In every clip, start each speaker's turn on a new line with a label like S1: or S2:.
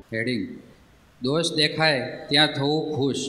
S1: Heading દોષ દેખાય ત્યાં થવું ખુશ.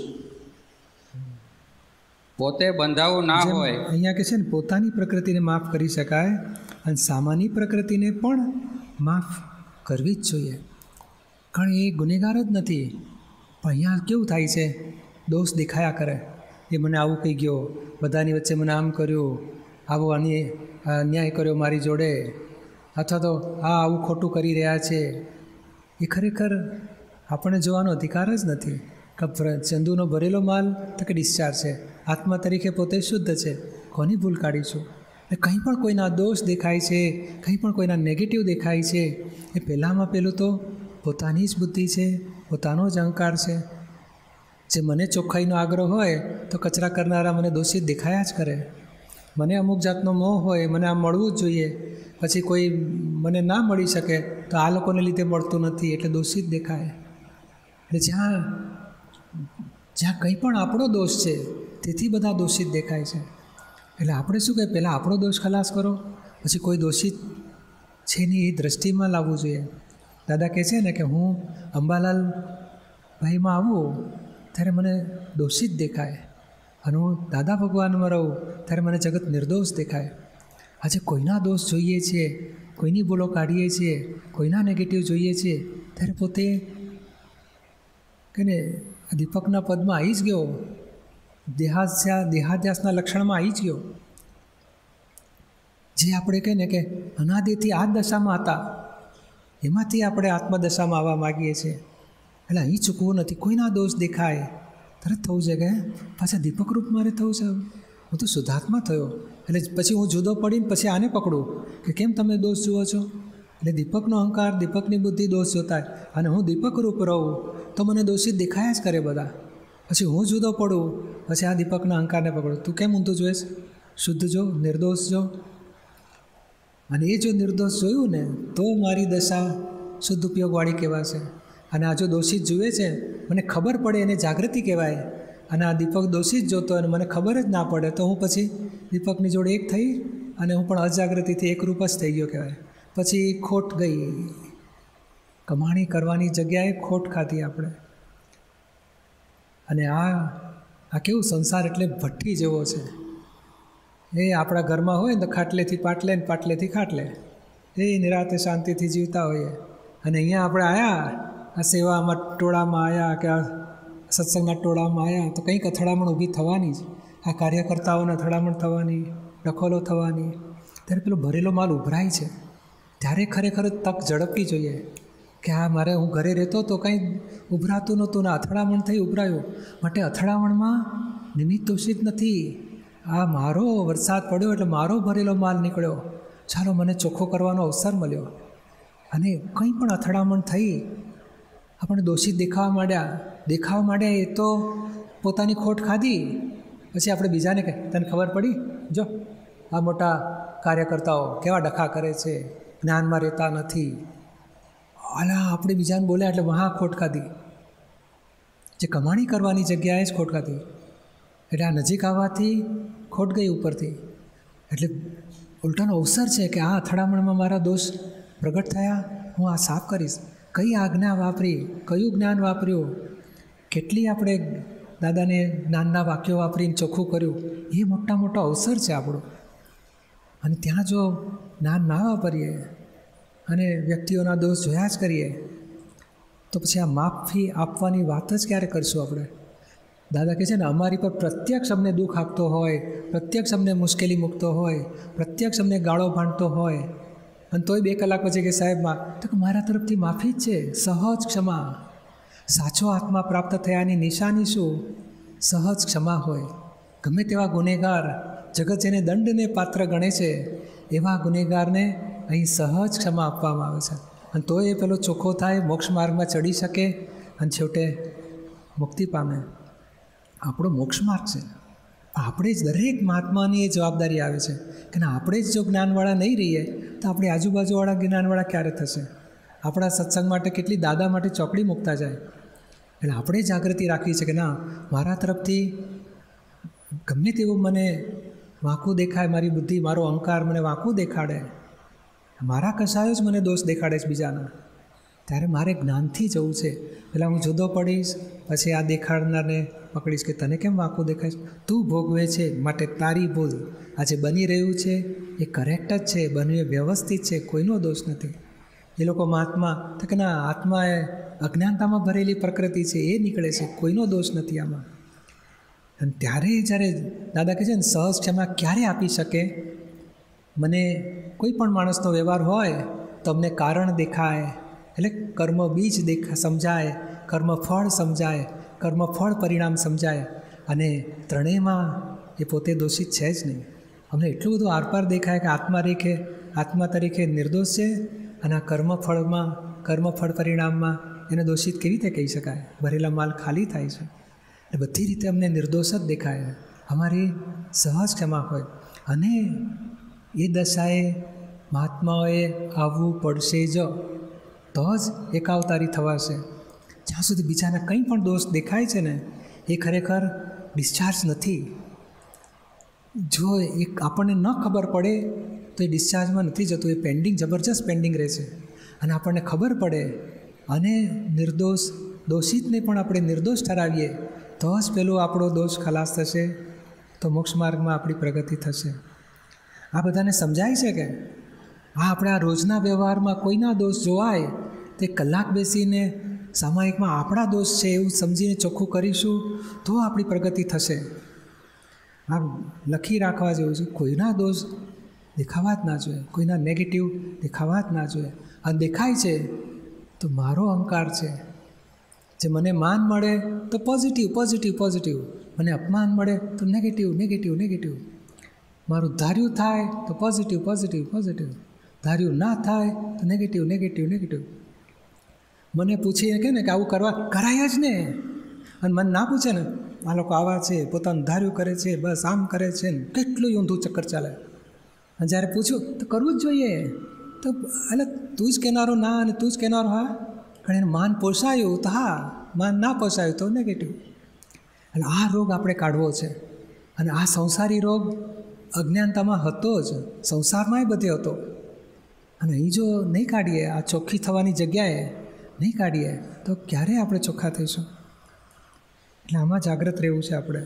S1: પોતે બંધાવું ના હોય.
S2: અહીંયા કે છે ને પોતાની પ્રકૃતિને માફ કરી શકાય અને સામાન્ય પ્રકૃતિને પણ માફ કરવી જ જોઈએ, કારણ એ ગુનેગાર જ નથી. પણ અહીંયા કેવું થાય છે, દોષ દેખાયા કરે. એ મને આવું કહી ગયો, બધાની વચ્ચે મને આમ કર્યું, આવો અન્યાય કર્યો મારી જોડે, અથવા તો આવું ખોટું કરી રહ્યા છે. એ ખરેખર આપણને જોવાનો અધિકાર જ નથી. ચંદુનો ભરેલો માલ તો કે ડિસ્ચાર્જ છે, આત્મા તરીકે પોતે શુદ્ધ છે, કોની ભૂલ કાઢીશું? એટલે કંઈ પણ કોઈના દોષ દેખાય છે, કંઈ પણ કોઈના નેગેટિવ દેખાય છે, એ પહેલાં તો પોતાની જ બુદ્ધિ છે, પોતાનો જ અહંકાર છે. જે મને ચોખ્ખાઈનો આગ્રહ હોય તો કચરા કરનારા મને દોષિત દેખાયા જ કરે. મને અમુક જાતનો મોહ હોય, મને આ મળવું જ જોઈએ, પછી કોઈ મને ના મળી શકે તો આ લોકોને લીધે મળતું નથી એટલે દોષિત દેખાય. એટલે જ્યાં કંઈ પણ આપણો દોષ છે તેથી બધા દોષિત દેખાય છે. એટલે આપણે શું કહે, પહેલાં આપણો દોષ ખલાસ કરો, પછી કોઈ દોષિત છે નહીં એ દ્રષ્ટિમાં લાવવું જોઈએ. દાદા કહે છે ને કે હું અંબાલાલ ભાઈમાં આવું ત્યારે મને દોષિત દેખાય, અને હું દાદા ભગવાનમાં રહું ત્યારે મને જગત નિર્દોષ દેખાય. આજે કોઈના દોષ જોઈએ છીએ, કોઈની ભૂલો કાઢીએ છીએ, કોઈના નેગેટિવ જોઈએ છીએ, ત્યારે પોતે કે ને દીપકના પદમાં આવી જ ગયો, દેહાધ્યાસના લક્ષણમાં આવી જ ગયો. જે આપણે કહે ને કે અનાદિથી આ દશામાં હતા, એમાંથી આપણે આત્મદશામાં આવવા માગીએ છીએ. એટલે અહીં ચૂકવું નથી. કોઈના દોષ દેખાય તરત થવું છે કે પાછા દીપક રૂપ મારે થવું છે, હું તો શુદ્ધાત્મા થયો. એટલે પછી હું જુદો પડીને પછી આને પકડું કે કેમ તમે દોષ જુઓ છો? એટલે દીપકનો અહંકાર, દીપકની બુદ્ધિ દોષ જોતા, અને હું દીપક રૂપ રહું તો મને દોષિત દેખાયા જ કરે બધા. પછી હું જુદો પડું, પછી આ દીપકના અહંકારને પકડું. તું કેમ ઊંધું જોઈશ? શુદ્ધ જો, નિર્દોષ જો. અને એ જો નિર્દોષ જોયું ને તો મારી દશા શુદ્ધ ઉપયોગવાળી કહેવાશે. અને આ જો દોષિત જુએ છે, મને ખબર પડે એને જાગૃતિ કહેવાય. અને આ દીપક દોષિત જોતો અને મને ખબર જ ના પડે તો હું પછી દીપકની જોડે એક થઈ અને હું પણ અજાગૃતિથી એકરૂપ જ થઈ ગયો કહેવાય. પછી ખોટ ગઈ, કમાણી કરવાની જગ્યાએ ખોટ ખાધી આપણે. અને આ કેવું સંસાર એટલે ભઠ્ઠી જેવો છે. એ આપણા ઘરમાં હોય ને તો ખાટલેથી પાટલે ને પાટલેથી ખાટલે, એ નિરાતે શાંતિથી જીવતા હોઈએ. અને અહીંયા આપણે આવ્યા આ સેવામાં ટોળામાં આવ્યા કે આ સત્સંગના ટોળામાં આવ્યા તો કંઈક અથડામણ ઊભી થવાની જ. આ કાર્યકર્તાઓને અથડામણ થવાની, ડખોલો થવાની. ત્યારે પેલો ભરેલો માલ ઉભરાય છે. ત્યારે ખરેખર તક ઝડપવી જોઈએ કે આ મારે હું ઘરે રહેતો તો કંઈ ઉભરાતું નહોતું ને અથડામણ થઈ ઉભરાયું. માટે અથડામણમાં નિમિત્ત દોષિત નથી. આ મારો વરસાદ પડ્યો એટલે મારો ભરેલો માલ નીકળ્યો, ચાલો મને ચોખ્ખો કરવાનો અવસર મળ્યો. અને કંઈ પણ અથડામણ થઈ આપણે દોષિત દેખાવા માંડ્યા એ તો પોતાની ખોટ ખાધી. પછી આપણે બીજાને કહે તને ખબર પડી, જો આ મોટા કાર્યકર્તાઓ કેવા ડખા કરે છે, જ્ઞાનમાં રહેતા નથી. અલા આપણે બીજાને બોલ્યા એટલે વहाँ ખોટ ખાધી. જે કમાણી કરવાની જગ્યાએ જ ખોટ ખાધી. એટલે આ નજીક આવવાથી ખોટ ગઈ ઉપરથી. એટલે ઉલટાનો અવસર છે કે આ અથડામણમાં મારા દોષ પ્રગટ થયા, હું આ સાફ કરીશ. કઈ આજ્ઞા વાપરી, કયું જ્ઞાન વાપર્યું, કેટલી આપણે દાદાને જ્ઞાનના વાક્યો વાપરીને ચોખ્ખું કર્યું, એ મોટો અવસર છે આપણો. અને ત્યાં જો જ્ઞાન ના વાપરીએ અને વ્યક્તિઓના દોષ જોયા જ કરીએ તો પછી આ માફી આપવાની વાત જ ક્યારે કરશું આપણે? દાદા કહે છે ને અમારી પર પ્રત્યક્ષ અમને દુઃખ આપતો હોય, પ્રત્યક્ષ અમને મુશ્કેલી મૂકતો હોય, પ્રત્યક્ષ અમને ગાળો ભાંડતો હોય, અને તોય 2 કલાક પછી કે સાહેબમાં તો કે મારા તરફથી માફી જ છે, સહજ ક્ષમા. સાચો આત્મા પ્રાપ્ત થયાની નિશાની શું? સહજ ક્ષમા હોય. ગમે તેવા ગુનેગાર, જગત જેને દંડને પાત્ર ગણે છે એવા ગુનેગારને અહીં સહજ ક્ષમા આપવામાં આવે છે. અને તો એ પેલો ચોખ્ખો થાય, મોક્ષ માર્ગમાં ચડી શકે અને છેવટે મુક્તિ પામે. આપણો મોક્ષ માર્ગ છે. આપણે જ દરેક મહાત્માની એ જવાબદારી આવે છે કે ના, આપણે જ જો જ્ઞાનવાળા નહીં રહીએ તો આપણી આજુબાજુવાળા જ્ઞાનવાળા ક્યારે થશે? આપણા સત્સંગ માટે કેટલી દાદા માટે ચોકડી મૂકતા જાય. એટલે આપણે જાગૃતિ રાખવી છે કે ના, મારા તરફથી ગમે તેવું મને વાંકું દેખાય, મારી બુદ્ધિ, મારો અહંકાર મને વાંકું દેખાડે, મારા કસાયો જ મને દોષ દેખાડે છે બીજાના, ત્યારે મારે જ્ઞાનથી જવું છે. પહેલાં હું જુદો પડીશ, પછી આ દેખાડનારને પકડીશ કે તને કેમ વાંકું દેખાય છે, તું ભોગવે છે માટે તારી ભૂલ. આ જે બની રહ્યું છે એ કરેક્ટ જ છે, બન્યું એ વ્યવસ્થિત છે, કોઈનો દોષ નથી. એ લોકો મહાત્મા તો કે ના, આત્મા એ અજ્ઞાનતામાં ભરેલી પ્રકૃતિ છે, એ નીકળે છે, કોઈનો દોષ નથી આમાં. અને ત્યારે જ્યારે દાદા કહે છે ને, સહજ ક્ષમા ક્યારે આપી શકે? મને કોઈ પણ માણસનો વ્યવહાર હોય તો અમને કારણ દેખાય, એટલે કર્મ બીજ સમજાય, કર્મ ફળ સમજાય, કર્મ ફળ પરિણામ સમજાય, અને ત્રણેયમાં એ પોતે દોષિત છે જ નહીં. અમને એટલું બધું આરપાર દેખાય કે આત્મા તરીકે નિર્દોષ છે, અને આ કર્મફળમાં, કર્મફળ પરિણામમાં એને દોષિત કેવી રીતે કહી શકાય? ભરેલા માલ ખાલી થાય છે. એટલે બધી રીતે અમને નિર્દોષ જ દેખાય. અમારી સહજ ક્ષમા હોય, અને એ દશાએ મહાત્માઓએ આવવું પડશે જ, તો જ એકાવતારી થવાશે. જ્યાં સુધી બીજાને કંઈ પણ દોષ દેખાય છે ને, એ ખરેખર ડિસ્ચાર્જ નથી. જો એક આપણને ન ખબર પડે તો એ ડિસ્ચાર્જમાં નથી જતું, એ પેન્ડિંગ, જબરજસ્ત પેન્ડિંગ રહે છે. અને આપણને ખબર પડે અને દોષિતને પણ આપણે નિર્દોષ ઠરાવીએ તો જ પેલો આપણો દોષ ખલાસ થશે, તો મોક્ષ માર્ગમાં આપણી પ્રગતિ થશે. આ બધાને સમજાય છે કે આપણે આ રોજના વ્યવહારમાં કોઈના દોષ જોવાય તે કલાક બેસીને સામાયિકમાં આપણા દોષ છે એવું સમજીને ચોખ્ખું કરીશું તો આપણી પ્રગતિ થશે. આ લખી રાખવા જેવું છે, કોઈના દોષ દેખાવા જ ના જોઈએ, કોઈના નેગેટિવ દેખાવા જ ના જોઈએ. આ દેખાય છે તો મારો અહંકાર છે. જે મને માન મળે તો પોઝિટિવ પોઝિટિવ પોઝિટિવ, મને અપમાન મળે તો નેગેટિવ નેગેટિવ નેગેટિવ. મારું ધાર્યું થાય તો પોઝિટિવ પોઝિટિવ પોઝિટિવ, ધાર્યું ના થાય તો નેગેટિવ નેગેટિવ નેગેટિવ. મને પૂછીએ કે ને કે આવું કરવા કરાય જ ને, અને મને ના પૂછે ને, આ લોકો આવા છે, પોતાનું ધાર્યું કરે છે, બસ આમ કરે છે ને, કેટલું ઊંધું ચક્કર ચાલે. અને જ્યારે પૂછ્યું તો કરવું જ જોઈએ, તો એટલે તું જ કહેનારો ના અને તું જ કહેનારો હા. પણ એને માન પોસાયું તો હા, માન ના પોસાયું તો નેગેટિવ. એટલે આ રોગ આપણે કાઢવો છે. અને આ સંસારી રોગ અજ્ઞાનતામાં હતો જ, સંસારમાંય બધે હતો. અને અહીં જો નહીં કાઢીએ, આ ચોખ્ખી થવાની જગ્યાએ નહીં કાઢીએ તો ક્યારે આપણે ચોખ્ખા થઈશું? એટલે આમાં જાગ્રત રહેવું છે આપણે.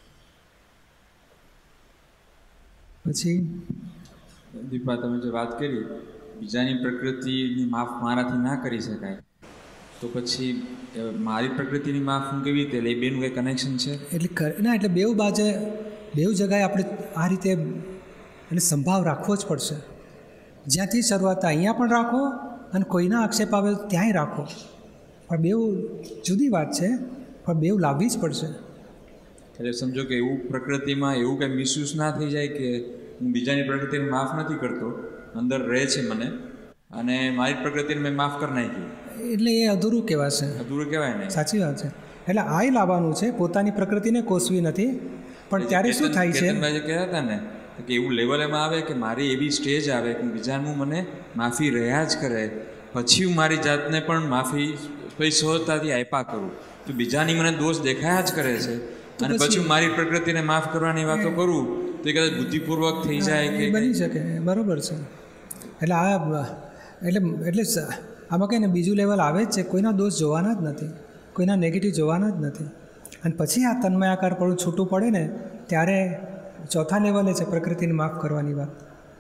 S2: પછી
S3: દીપા, તમે જે વાત કરી બીજાની પ્રકૃતિની માફ મારાથી ના કરી શકાય, તો પછી મારી પ્રકૃતિની માફ હું કેવી રીતે લે? બેનું કંઈ કનેક્શન છે?
S2: એટલે બેઉ જગાએ આપણે આ રીતે એટલે સંભાવ રાખવો જ પડશે. જ્યાંથી શરૂઆત અહીંયા પણ રાખો, અને કોઈના આક્ષેપ આવે ત્યાંય રાખો. પણ બેઉ જુદી વાત છે, પણ બેઉ લાવવી જ પડશે.
S3: એટલે સમજો કે એવું પ્રકૃતિમાં એવું કંઈ મિસયુઝ ના થઈ જાય કે હું બીજાની પ્રકૃતિને માફ નથી કરતો, અંદર રહે છે મને, અને મારી પ્રકૃતિને મેં માફ કરી નાખી,
S2: એટલે એ અધૂરું કહેવાશે.
S3: અધૂરું કહેવાય ને?
S2: સાચી વાત છે. એટલે આય લાવવાનું છે, પોતાની પ્રકૃતિને કોસવી નથી. પણ ત્યારે શું થાય છે,
S3: કેતનભાઈ કહેતા હતા ને કે એવું લેવલ એમાં આવે કે મારી એવી સ્ટેજ આવે કે બીજાનું મને માફી રહ્યા જ કરે, પછી હું મારી જાતને પણ માફી કોઈ સહજતાથી આપ્યા કરું. તો બીજાની મને દોષ દેખાયા જ કરે છે, અને પછી હું મારી પ્રકૃતિને માફ કરવાની વાતો કરું તો એ કદાચ બુદ્ધિપૂર્વક થઈ જાય કે
S2: બની શકે. બરાબર છે. એટલે એટલે આમાં કંઈ ને બીજું લેવલ આવે જ છે. કોઈના દોષ જોવાના જ નથી, કોઈના નેગેટિવ જોવાના જ નથી. અને પછી આ તન્મયાકાર પડું છૂટું પડે ને ત્યારે ચોથા લેવલે છે પ્રકૃતિને માફ કરવાની વાત.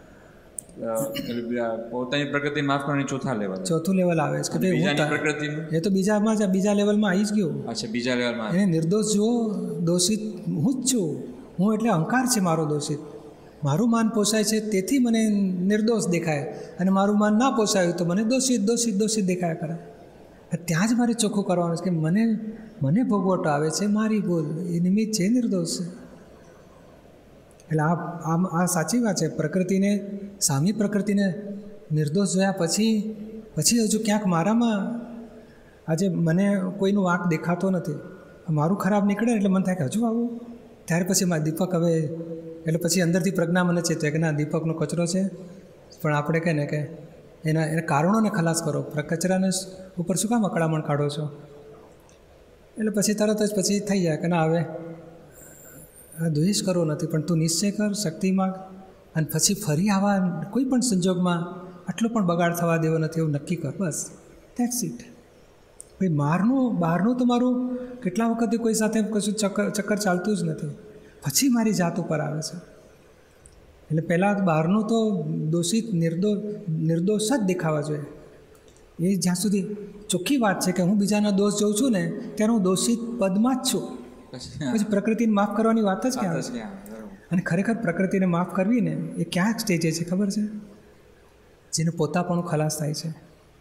S3: પોતાની પ્રકૃતિ માફ કરવાની ચોથું લેવલ
S2: આવે છે કે ભાઈ
S3: પ્રકૃતિનું
S2: એ તો બીજા લેવલમાં આવી જ ગયું.
S3: અચ્છા, બીજા લેવલમાં
S2: એને નિર્દોષ જુઓ, દોષિત હું જ છું. હું એટલે અહંકાર છે મારો દોષિત. મારું માન પોસાય છે તેથી મને નિર્દોષ દેખાય, અને મારું માન ના પોસાયું તો મને દોષિત દોષિત દોષિત દેખાયા કરે. ત્યાં જ મારે ચોખ્ખું કરવાનું છે કે મને ભોગવટો આવે છે, મારી ભૂલ, એ નિમિત્ત છે, નિર્દોષ છે. એટલે આ સાચી વાત છે. પ્રકૃતિને, સામી પ્રકૃતિને નિર્દોષ જોયા પછી હજુ ક્યાંક મારામાં આજે મને કોઈનું વાંક દેખાતો નથી, મારું ખરાબ નીકળે એટલે મને થાય કે હજુ આવું. ત્યાર પછી મારા દીપક હવે એટલે પછી અંદરથી પ્રજ્ઞા મને છે કે ના, દીપકનો કચરો છે, પણ આપણે કહે ને કે એના કારણોને ખલાસ કરો, કચરાને ઉપર શું કામ અકળામણ કાઢો છો? એટલે પછી તરત જ પછી થઈ જાય કે ના, હવે દ્વેષ કરવો નથી, પણ તું નિશ્ચય કર, શક્તિ માગ, અને પછી ફરી આવા કોઈ પણ સંજોગમાં આટલો પણ બગાડ થવા દેવો નથી એવું નક્કી કર. બસ દેટ્સ ઇટ. ભાઈ બહારનું તો મારું કેટલા વખતથી કોઈ સાથે કશું ચક્કર ચાલતું જ નથી, પછી મારી જાત ઉપર આવે છે. એટલે પહેલાં બહારનું તો દોષિત નિર્દોષ જ દેખાવા જોઈએ. એ જ્યાં સુધી ચોખ્ખી વાત છે કે હું બીજાના દોષ જોઉં છું ને ત્યારે હું દોષિત પદમાં જ છું. પછી પ્રકૃતિને માફ કરવાની વાત જ ક્યાં આવે છે? અને ખરેખર પ્રકૃતિને માફ કરવી ને એ ક્યાંક સ્ટેજે છે ખબર છે? જેને પોતાપણું ખલાસ થાય છે,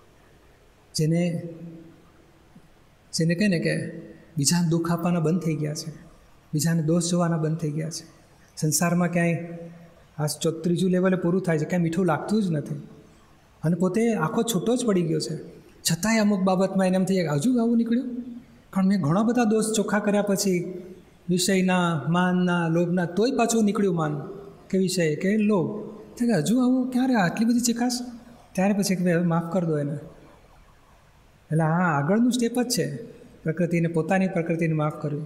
S2: જેને કહે ને કે બીજાને દુઃખ આપવાના બંધ થઈ ગયા છે, બીજાને દોષ જોવાના બંધ થઈ ગયા છે. સંસારમાં ક્યાંય આ ત્રીજું લેવલે પૂરું થાય છે, ક્યાંય મીઠું લાગતું જ નથી અને પોતે આખો છૂટો જ પડી ગયો છે. છતાંય અમુક બાબતમાં એને એમ થઈ જાય હજુ આવું નીકળ્યું. પણ મેં ઘણા બધા દોષ ચોખ્ખા કર્યા પછી વિષયના, માનના, લોભના, તોય પાછું નીકળ્યું માન કે વિષય કે લોભ, તો કે હજુ આવું ક્યારે આટલી બધી ચિકાશ? ત્યારે પછી કે હવે માફ કરી દો એને. એટલે હા, આગળનું સ્ટેપ જ છે પ્રકૃતિને, પોતાની પ્રકૃતિને માફ કરવી.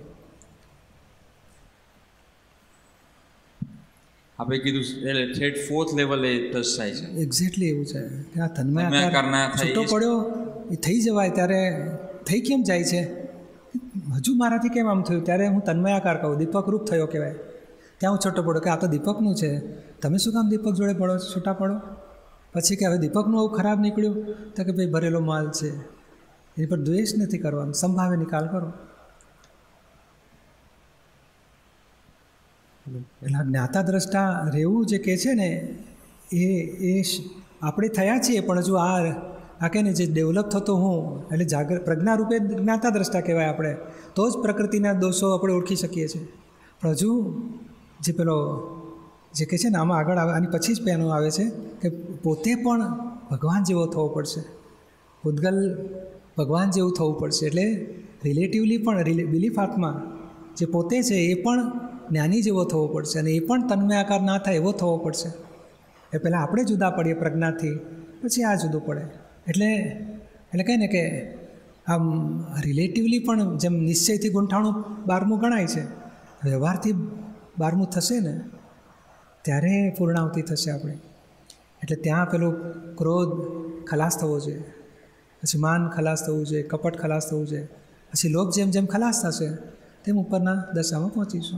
S3: આપણે કીધું એટલે 4th લેવલે ટચ થાય છે.
S2: એક્ઝેક્ટલી એવું છે કે આ તન્મયાકાર છૂટો પડ્યો એ થઈ જવાય ત્યારે થઈ કેમ જાય છે? હજુ મારાથી કેમ આમ થયું? ત્યારે હું તન્મયાકાર કહું, દીપક રૂપ થયો કહેવાય. ત્યાં હું છૂટો પડ્યો કે આ તો દીપકનું છે, તમે શું કામ દીપક જોડે પડો, છૂટા પડો? પછી કે હવે દીપકનું આવું ખરાબ નીકળ્યું તો કે ભાઈ ભરેલો માલ છે, એની પર દ્વેષ નથી કરવાનો, સંભાવે નિકાલ કરો. એટલે જ્ઞાતા દ્રષ્ટા રહેવું જે કહે છે ને એ આપણે થયા છીએ, પણ હજુ આ કહે ને જે ડેવલપ થતો હું એટલે પ્રજ્ઞા રૂપે જ્ઞાતા દ્રષ્ટા કહેવાય આપણે, તો જ પ્રકૃતિના દોષો આપણે ઓળખી શકીએ છીએ. પણ હજુ જે પેલો જે કહે છે ને આમાં આગળ આવે, આની પછી જ પેનો આવે છે કે પોતે પણ ભગવાન જેવો થવો પડશે, પૂતગલ ભગવાન જેવું થવું પડશે. એટલે રિલેટિવલી પણ બિલીફ આત્મા જે પોતે છે એ પણ જ્ઞાની જેવો થવો પડશે અને એ પણ તન્મયાકાર ના થાય એવો થવો પડશે. એ પહેલાં આપણે જુદા પડીએ પ્રજ્ઞાથી, પછી આ જુદું પડે. એટલે કહે ને કે આમ રિલેટિવલી પણ જેમ નિશ્ચયથી ગૂંઠાણું 12મું ગણાય છે, વ્યવહારથી 12મું થશે ને ત્યારે પૂર્ણાવતી થશે આપણે. એટલે ત્યાં પેલું ક્રોધ ખલાસ થવો જોઈએ, પછી માન ખલાસ થવું જોઈએ, કપટ ખલાસ થવું જોઈએ, પછી લોભ જેમ જેમ ખલાસ થશે તેમ ઉપરના દશામાં પહોંચીશું.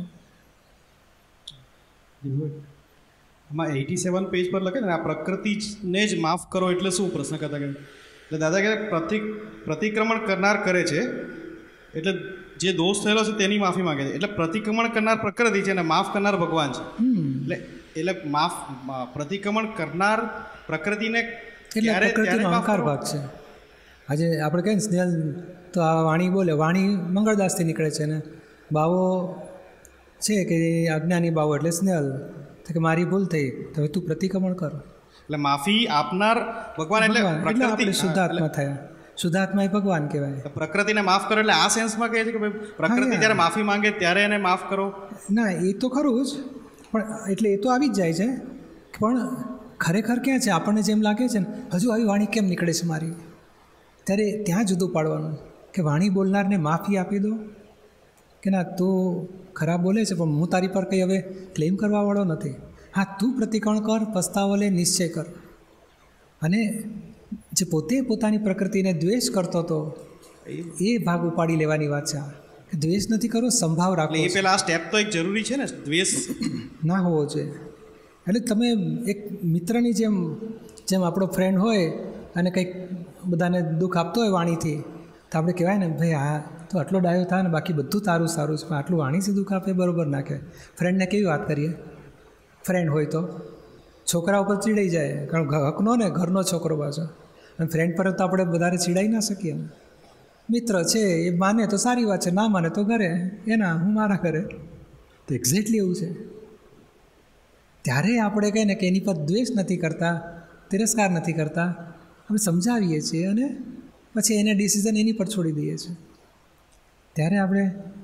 S4: આમાં 87 પેજ પર લખે ને આ પ્રકૃતિને જ માફ કરો એટલે શું પ્રશ્ન કરતા કે એટલે દાદા કે પ્રતિક્રમણ કરનાર કરે છે એટલે જે દોષ થયેલો છે તેની માફી માંગે છે. એટલે પ્રતિક્રમણ કરનાર પ્રકૃતિ છે અને માફ કરનાર ભગવાન છે. એટલે પ્રતિક્રમણ કરનાર પ્રકૃતિને
S2: એટલે પ્રકૃતિનો અહંકાર ભાગ છે. આજે આપણે કહીએ ને સ્નેહલ તો આ વાણી બોલે, વાણી મંગળદાસથી નીકળે છે ને બાવો છે કે અજ્ઞાની બાવો એટલે સ્નેહલ તો કે મારી ભૂલ થઈ તો હવે તું પ્રતિક્રમણ કર.
S4: એટલે માફી આપનાર ભગવાન એટલે
S2: આપણે શુદ્ધાત્મા થયા. શુદ્ધાત્મા એ ભગવાન કહેવાય.
S4: પ્રકૃતિને માફ કરો એટલે આ સેન્સમાં કહે છે કે ભાઈ પ્રકૃતિ જ્યારે માફી માંગે ત્યારે એને માફ કરો.
S2: ના એ તો ખરું જ, પણ એટલે એ તો આવી જ જાય છે, પણ ખરેખર ક્યાં છે આપણને જેમ લાગે છે ને હજુ આવી વાણી કેમ નીકળે છે મારી, ત્યારે ત્યાં જુદું પાડવાનું કે વાણી બોલનારને માફી આપી દો કે ના તું ખરાબ બોલે છે પણ હું તારી પર કંઈ હવે ક્લેમ કરવાવાળો નથી. હા, તું પ્રતિક્રમણ કર, પસ્તાવો લે, નિશ્ચય કર. અને જે પોતે પોતાની પ્રકૃતિને દ્વેષ કરતો હતો એ ભાગ ઉપાડી લેવાની વાત છે. કે દ્વેષ નથી કરવો, સંભાવ રાખો.
S4: એ પહેલાં આ સ્ટેપ તો એક જરૂરી છે ને, દ્વેષ
S2: ના હોવો જોઈએ. એટલે તમે એક મિત્રની જેમ આપણો ફ્રેન્ડ હોય અને કંઈક બધાને દુઃખ આપતો હોય વાણીથી, તો આપણે કહેવાય ને ભાઈ આ તો આટલો ડાયો થાય ને બાકી બધું તારું સારું છે, પણ આટલું વાણીથી દુઃખ આપે બરાબર ના કહેવાય. ફ્રેન્ડને કેવી વાત કરીએ, ફ્રેન્ડ હોય તો છોકરા ઉપર ચીડાઈ જાય, કારણ હકનો ને ઘરનો છોકરો પાછો, અને ફ્રેન્ડ પર તો આપણે વધારે ચીડાઈ ના શકીએ ને. મિત્ર છે એ માને તો સારી વાત છે, ના માને તો ઘરે એના હું મારા ઘરે. તો એક્ઝેક્ટલી એવું છે. ત્યારે આપણે કહીએ ને કે એની પર દ્વેષ નથી કરતા, તિરસ્કાર નથી કરતા, અમે સમજાવીએ છીએ અને પછી એને ડિસિઝન એની પર છોડી દઈએ છીએ. ત્યારે આપણે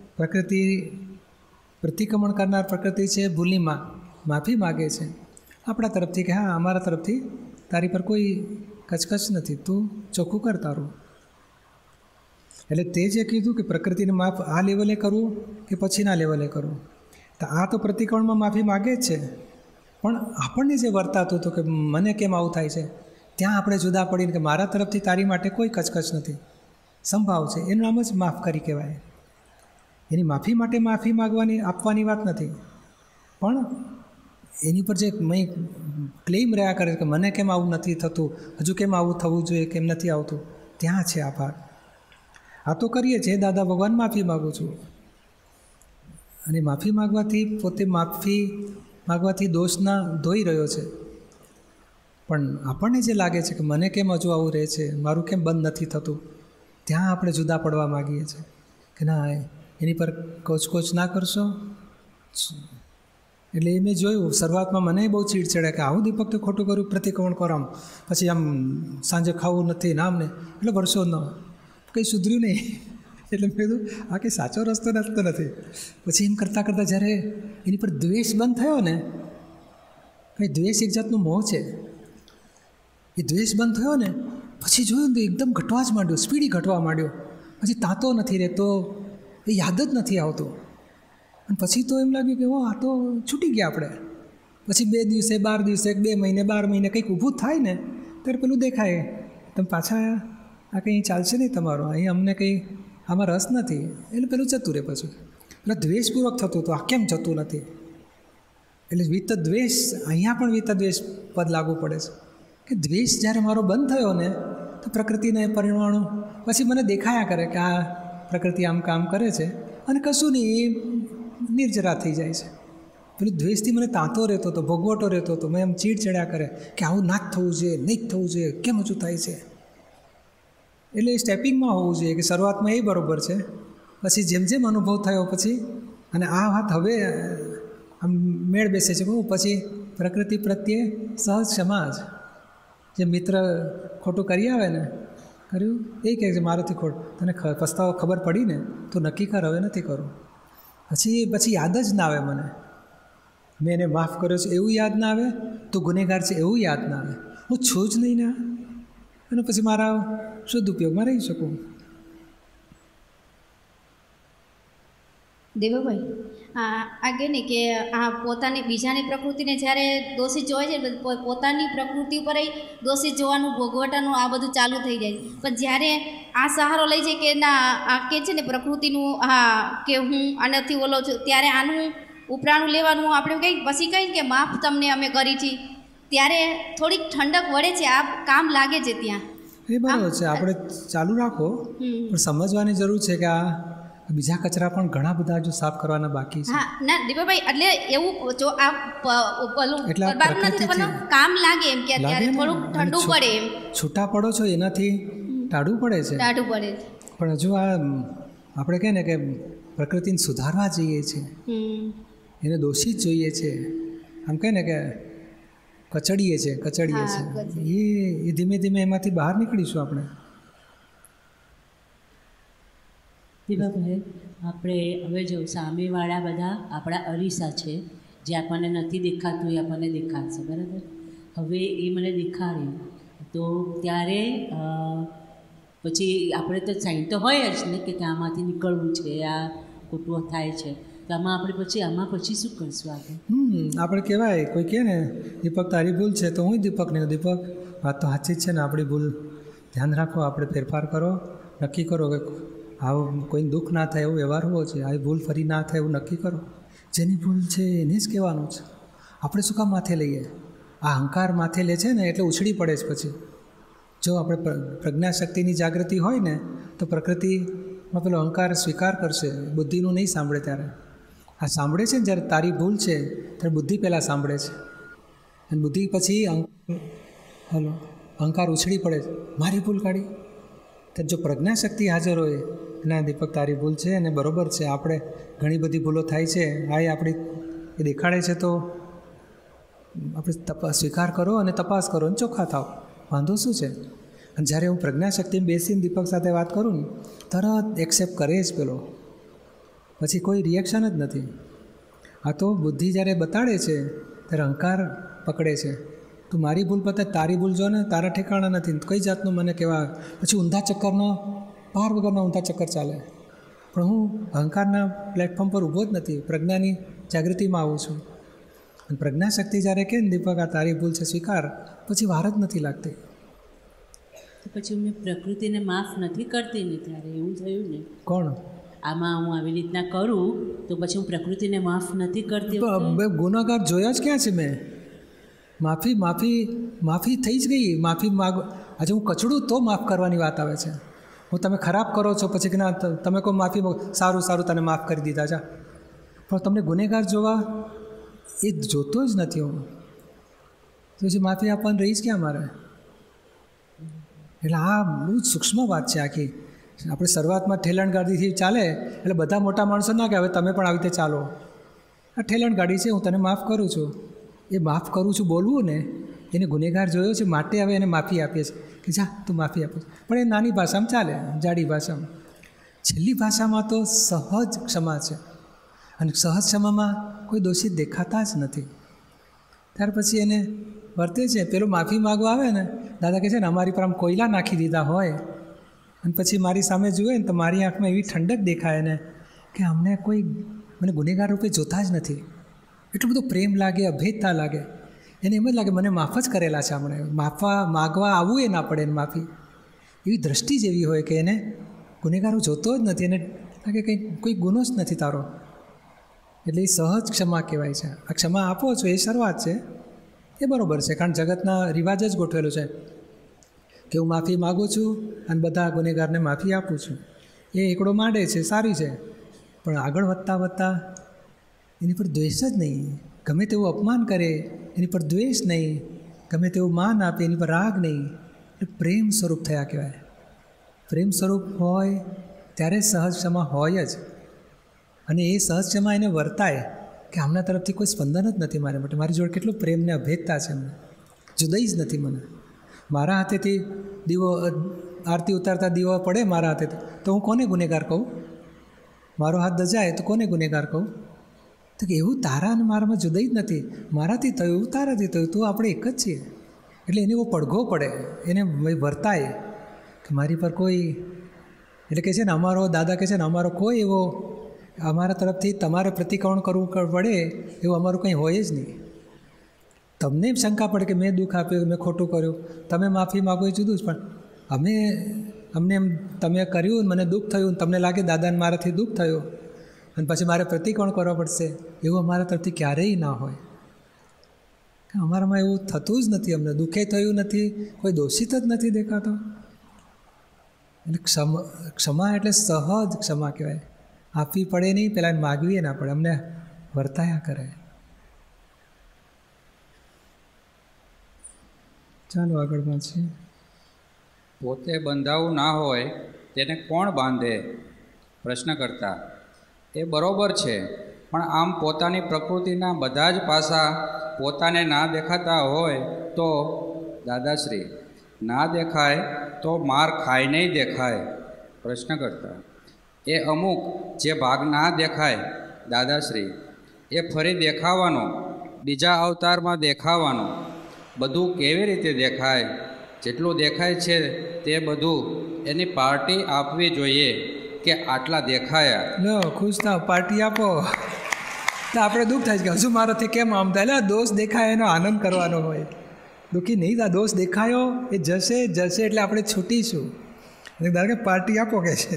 S2: પ્રતિક્રમણ કરનાર પ્રકૃતિ છે, ભૂલની માફી માગે છે આપણા તરફથી કે હા અમારા તરફથી તારી પર કોઈ કચકચ નથી, તું ચોખ્ખું કર તારું. એટલે તે જે કીધું કે પ્રકૃતિને માફ આ લેવલે કરવું કે પછીના લેવલે કરવું, તો આ તો પ્રતિક્રમણમાં માફી માગે જ છે, પણ આપણને જે વર્તાતું હતું કે મને કેમ આવું થાય છે ત્યાં આપણે જુદા પડીને કે મારા તરફથી તારી માટે કોઈ કચકચ નથી, સંભાવ છે, એનું નામ જ માફ કરી કહેવાય. એની માફી માટે માફી માગવાની આપવાની વાત નથી, પણ એની પર જે મેં ક્લેમ રહ્યા કરે કે મને કેમ આવું નથી થતું, હજુ કેમ આવું થવું જોઈએ, કેમ નથી આવતું, ત્યાં છે આ ભાગ. આ તો કરીએ છીએ દાદા ભગવાન માફી માગું છું, અને માફી માગવાથી પોતે માફી માગવાથી દોષના ધોઈ રહ્યો છે. પણ આપણને જે લાગે છે કે મને કેમ હજુ આવું રહે છે, મારું કેમ બંધ નથી થતું, ત્યાં આપણે જુદા પડવા માગીએ છીએ કે ના એની પર કોચ ના કરશો. એટલે એ મેં જોયું શરૂઆતમાં મને બહુ ચીડ ચડે કે આવું દીપક તો ખોટું કર્યું, પ્રતિક્રમણ કરો, આમ પછી આમ સાંજે ખાવું નથી નામ ને, એટલે વર્ષો ન કંઈ સુધર્યું નહીં. એટલે મેં કીધું આ કંઈ સાચો રસ્તો નથી. પછી એમ કરતાં કરતાં જ્યારે એની પર દ્વેષ બંધ થયો ને, કંઈ દ્વેષ એક જાતનો મોહ છે, એ દ્વેષ બંધ થયો ને પછી જોયું ને એકદમ ઘટવા જ માંડ્યો, સ્પીડી ઘટવા માંડ્યો. પછી તાતો નથી રહેતો, એ યાદ જ નથી આવતો. અને પછી તો એમ લાગ્યું કે આ તો છૂટી ગયા આપણે. પછી 2 દિવસે 12 દિવસે 2 મહિને 12 મહિને કંઈક ઊભું થાય ને ત્યારે પેલું દેખાય, તમે પાછા આ કંઈ ચાલશે નહીં તમારું, અહીં અમને કંઈ આમાં રસ નથી, એટલે પેલું જતું રહે. પછી એટલે દ્વેષપૂર્વક થતું હતું, આ કેમ જતું નથી. એટલે વિત દ્વેષ, અહીંયા પણ વિત દ્વેષ પદ લાગુ પડે છે કે દ્વેષ જ્યારે મારો બંધ થયો ને તો પ્રકૃતિના પરિમાણો પછી મને દેખાયા કરે કે આ પ્રકૃતિ આમ કામ કરે છે, અને કશું નહીં, એ નિર્જરા થઈ જાય છે. પેલું દ્વેષથી મને તાંતો રહેતો હતો, ભોગવટો રહેતો હતો, મેં એમ ચીડ ચડ્યા કરે કે આવું ના જ થવું જોઈએ, નહીં જ થવું જોઈએ, કેમ હજુ થાય છે. એટલે એ સ્ટેપિંગમાં હોવું જોઈએ કે શરૂઆતમાં એ બરાબર છે, પછી જેમ જેમ અનુભવ થયો પછી, અને આ વાત હવે આમ મેળ બેસે છે, બહુ પછી પ્રકૃતિ પ્રત્યે સહજ સમાજ. જે મિત્ર ખોટું કરી આવે ને, કર્યું એ કહે છે મારાથી તને પસ્તાવો ખબર પડી ને તો નક્કી કર હવે નથી કરું. પછી યાદ જ ના આવે મને, મેં એને માફ કર્યો છે એવું યાદ ના આવે, તો ગુનેગાર છે એવું યાદ ના આવે, હું છું જ નહીં ને, અને પછી મારા શુદ્ધ ઉપયોગમાં રહી શકું.
S5: દેવાભાઈ આગે ને કે આ પોતાની બીજાની પ્રકૃતિને જ્યારે દોષિત જોવાય છે, પોતાની પ્રકૃતિ ઉપર દોષિત જોવાનું, ભોગવટાનું આ બધું ચાલુ થઈ જાય. પણ જ્યારે આ સહારો લઈ જાય કે ના આ કે છે ને પ્રકૃતિનું, હા કે હું આનાથી ઓલો છું, ત્યારે આનું ઉપરાણું લેવાનું આપણે કંઈ પછી કંઈ કે માફ તમને અમે કરી છે, ત્યારે થોડીક ઠંડક વળે છે, આ કામ લાગે છે ત્યાં.
S2: એ બરાબર છે, આપણે ચાલુ રાખો, પણ સમજવાની જરૂર છે કે આ બીજા કચરા પણ ઘણા બધા જો સાફ કરવાના બાકી છે.
S5: હા ના દીપાભાઈ, એટલે એવું જો આ કામ લાગે એમ કે અત્યારે થોડુંક ઠંડુ પડે એમ.
S2: છૂટા પડો છો એનાથી ટાઢું પડે છે, પણ હજુ આ આપણે કહે ને કે પ્રકૃતિને સુધારવા જઈએ છીએ, એને દોષિત જોઈએ છે, આમ કહે ને કે કચડીએ છીએ એ ધીમે ધીમે એમાંથી બહાર નીકળીશું આપણે.
S6: દીપાભાઈ, આપણે હવે જો સામેવાળા બધા આપણા અરીસા છે, જે આપણને નથી દેખાતું એ આપણને દેખાડશે, બરાબર. હવે એ મને દેખાડ્યું તો ત્યારે પછી આપણે તો સાઈન તો હોય જ ને કે આમાંથી નીકળવું છે, આ ખોટું થાય છે, તો આમાં પછી શું કરશું આપણે?
S2: આપણે કહેવાય કોઈ કહે ને દીપક તારી ભૂલ છે, તો હું દીપકને દીપક વાત તો સાચી જ છે ને, આપણી ભૂલ ધ્યાન રાખો, આપણે ફેરફાર કરો, નક્કી કરો કે આવું કોઈને દુઃખ ના થાય એવો વ્યવહાર હોવો છે, આવી ભૂલ ફરી ના થાય એવું નક્કી કરો. જેની ભૂલ છે એને જ કહેવાનું છે. આપણે શું કામ માથે લઈએ? આ અહંકાર માથે લે છે ને એટલે ઉછળી પડે છે. પછી જો આપણે પ્રજ્ઞાશક્તિની જાગૃતિ હોય ને તો પ્રકૃતિમાં પેલો અહંકાર સ્વીકાર કરશે, બુદ્ધિનું નહીં સાંભળે. ત્યારે આ સાંભળે છે ને જ્યારે તારી ભૂલ છે ત્યારે બુદ્ધિ પહેલાં સાંભળે છે, અને બુદ્ધિ પછી અહંકાર ઉછળી પડે છે, મારી ભૂલ કાઢી. તો જો પ્રજ્ઞાશક્તિ હાજર હોય, ના દીપક તારી ભૂલ છે અને બરાબર છે, આપણે ઘણી બધી ભૂલો થાય છે, આ આપણી એ દેખાડે છે, તો આપણે સ્વીકાર કરો અને તપાસ કરો અને ચોખ્ખા થાવ, વાંધો શું છે? અને જ્યારે હું પ્રજ્ઞાશક્તિમાં બેસીને દીપક સાથે વાત કરું ને તરત એક્સેપ્ટ કરે જ પેલો, પછી કોઈ રિએક્શન જ નથી. આ તો બુદ્ધિ જ્યારે બતાડે છે ત્યારે અહંકાર પકડે છે, તું મારી ભૂલ પતે તારી ભૂલ જો ને, તારા ઠેકાણા નથી, કઈ જાતનું મને કહેવા. પછી ઊંધા ચક્કરનો પાર વગરના ઊંધા ચક્કર ચાલે. પણ હું અહંકારના પ્લેટફોર્મ પર ઊભો જ નથી, પ્રજ્ઞાની જાગૃતિમાં આવું છું. અને પ્રજ્ઞાશક્તિ જ્યારે કહે ને દીપક આ તારી ભૂલ છે સ્વીકાર, પછી વાર જ નથી લાગતી.
S6: તો પછી મેં પ્રકૃતિને માફ નથી કરતી ને ત્યારે એવું થયું ને.
S2: કોણ?
S6: આમાં હું આવી રીતના કરું તો પછી હું પ્રકૃતિને માફ નથી કરતી.
S2: ગુનાગાર જોયા જ ક્યાં છે મેં? માફી માફી માફી થઈ જ ગઈ. માફી માગ આજે હું કચડું તો માફ કરવાની વાત આવે છે. હું તમે ખરાબ કરો છો પછી કે ના તમે કોઈ માફી સારું સારું તને માફ કરી દીધા છે, પણ તમને ગુનેગાર જોવા એ જોતો જ નથી હું. તો પછી માફી આપવાની રહી જ ક્યાં મારે? એટલે આ બહુ જ સૂક્ષ્મ વાત છે આખી. આપણે શરૂઆતમાં ઠેલણ ગાડીથી ચાલે એટલે બધા મોટા માણસો ના કે હવે તમે પણ આવી રીતે ચાલો. આ ઠેલણ ગાડી છે, હું તને માફ કરું છું. એ માફ કરું છું બોલવું ને એને ગુનેગાર જોયો છે માટે હવે એને માફી આપીએ છીએ કે જા તું માફી આપે. પણ એ નાની ભાષામાં ચાલે, જાડી ભાષામાં. છેલ્લી ભાષામાં તો સહજ ક્ષમા છે, અને સહજ ક્ષમામાં કોઈ દોષિત દેખાતા જ નથી. ત્યાર પછી એને વર્તે છે. પેલો માફી માગવા આવે ને, દાદા કહે છે ને અમારી પર આમ કોયલા નાખી દીધા હોય અને પછી મારી સામે જુએ ને તો મારી આંખમાં એવી ઠંડક દેખાય ને કે અમને કોઈ મને ગુનેગાર રૂપે જોતા જ નથી. એટલું બધું પ્રેમ લાગે, અભેદતા લાગે. એને એમ જ લાગે મને માફ જ કરેલા છે હમણાં, માગવા આવવું એ ના પડે એને માફી. એવી દ્રષ્ટિ જ એવી હોય કે એને ગુનેગારો જોતો જ નથી, એને લાગે કંઈ કોઈ ગુનો જ નથી તારો. એટલે એ સહજ ક્ષમા કહેવાય છે. આ ક્ષમા આપો છો એ શરૂઆત છે, એ બરાબર છે, કારણ જગતના રિવાજ જ ગોઠવેલું છે કે હું માફી માગું છું અને બધા ગુનેગારને માફી આપું છું. એ એકડો માંડે છે, સારી છે, પણ આગળ વધતા વધતા એની પર દ્વેષ જ નહીં. ગમે તેવું અપમાન કરે એની પર દ્વેષ નહીં, ગમે તેવું માન આપે એની પર રાગ નહીં. એ પ્રેમ સ્વરૂપ થયા કહેવાય. પ્રેમ સ્વરૂપ હોય ત્યારે સહજ ક્ષમા હોય જ. અને એ સહજ ક્ષમા એને વર્તાય કે આમના તરફથી કોઈ સ્પંદન જ નથી મારા માટે, મારી જોડે કેટલું પ્રેમને અભેદતા છે, એમને જુદાઈ જ નથી મને. મારા હાથેથી દીવો આરતી ઉતારતા દીવો પડે મારા હાથેથી તો હું કોને ગુનેગાર કહું? મારો હાથ દજાય તો કોને ગુનેગાર કહું? તો કે એવું તારા અને મારામાં જુદાઈ જ નથી. મારાથી થયું, એવું તારાથી થયું, તો આપણે એક જ છીએ. એટલે એને એવો પડઘો પડે, એને વર્તાય કે મારી પર કોઈ, એટલે કહે છે ને અમારો દાદા કહે છે ને અમારો કોઈ એવો અમારા તરફથી તમારે પ્રતિક્રમણ કરવું પડે એવું અમારું કંઈ હોય જ નહીં. તમને એમ શંકા પડે કે મેં દુઃખ આપ્યું, મેં ખોટું કર્યું, તમે માફી માગો એ જુદું જ, પણ અમને એમ તમે કર્યું, મને દુઃખ થયું, તમને લાગે દાદાને મારાથી દુઃખ થયું અને પછી મારે પ્રતિક્રમણ કરવા પડશે, એવું અમારા તરફથી ક્યારેય ના હોય. અમારામાં એવું થતું જ નથી, અમને દુઃખે થયું નથી, કોઈ દોષિત જ નથી દેખાતો. એટલે ક્ષમા એટલે સહજ ક્ષમા કહેવાય. આપવી પડે નહીં, પહેલાં માગવીએ ના પડે, અમને વર્તાયા કરે. ચાલો આગળ વાંચીએ.
S1: પોતે બંધાવું ના હોય તેને કોણ બાંધે? પ્રશ્ન કરતા એ બરોબર છે, પણ આમ પોતાની પ્રકૃતિના બધા જ પાસા પોતાને ના દેખાતા હોય તો? દાદાશ્રી ના દેખાય તો માર ખાઈ નહીં દેખાય. પ્રશ્ન કરતા એ અમુક જે ભાગ ના દેખાય દાદાશ્રી એ ફરી દેખાવાનો, બીજા અવતારમાં દેખાવાનો. બધું કેવી રીતે દેખાય? જેટલું દેખાય છે તે બધું એની પાર્ટી આપવી જોઈએ કે આટલા દેખાયા.
S2: લો ખુશ થાવ, પાર્ટી આપો. તો આપણે દુઃખ થાય કે હજુ મારાથી કેમ આમ થાય? એટલે દોષ દેખાય એનો આનંદ કરવાનો હોય, દુઃખી નહીં થાય. દોષ દેખાયો એ જશે જશે એટલે આપણે છૂટીશું. ધારો કે પાર્ટી આપો કે છે.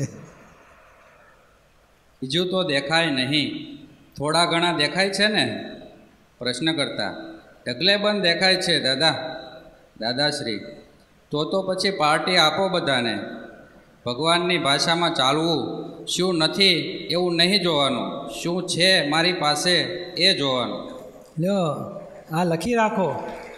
S1: બીજું તો દેખાય નહીં, થોડા ઘણા દેખાય છે ને? પ્રશ્ન કરતા ઢગલે બંધ દેખાય છે દાદાશ્રી તો પછી પાર્ટી આપો બધાને. ભગવાનની ભાષામાં ચાલવું, શું નથી એવું નહીં જોવાનું, શું છે મારી પાસે એ જોવાનું.
S2: લ્યો આ લખી રાખો.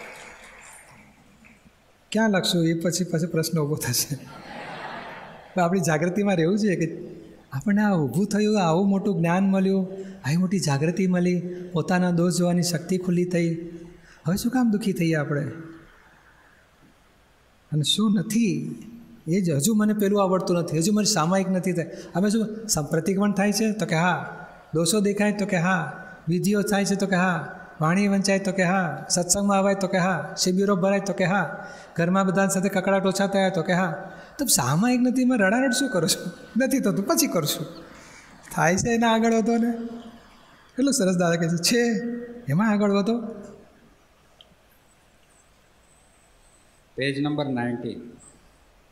S2: ક્યાં લખશું એ પછી પ્રશ્ન ઊભો થશે. આપણી જાગૃતિમાં રહેવું જોઈએ કે આપણને આ ઊભું થયું, આવું મોટું જ્ઞાન મળ્યું, આવી મોટી જાગૃતિ મળી, પોતાના દોષ જોવાની શક્તિ ખુલ્લી થઈ. હવે શું કામ દુઃખી થઈએ આપણે? અને શું નથી એ જ હજુ મને પેલું આવડતું નથી, હજુ મને સામાયિક નથી થાય. અમે શું પ્રતિક્રમણ થાય છે તો કે હા, દોષો દેખાય તો કે હા, વિધિઓ થાય છે તો કે હા, વાણી વંચાય તો કે હા, સત્સંગમાં અવાય તો કે હા, શિબિરો ભરાય તો કે હા, ઘરમાં બધા સાથે કકડાટ ઓછા થયા તો કે હા. તો સામાયિક નથી, એમાં રડારડ શું કરો છો? નથી થતું પછી કરશું. થાય છે એના આગળ વધો ને. એટલું સરસ દાદા કહે છે એમાં આગળ વધો.
S1: Page number 90.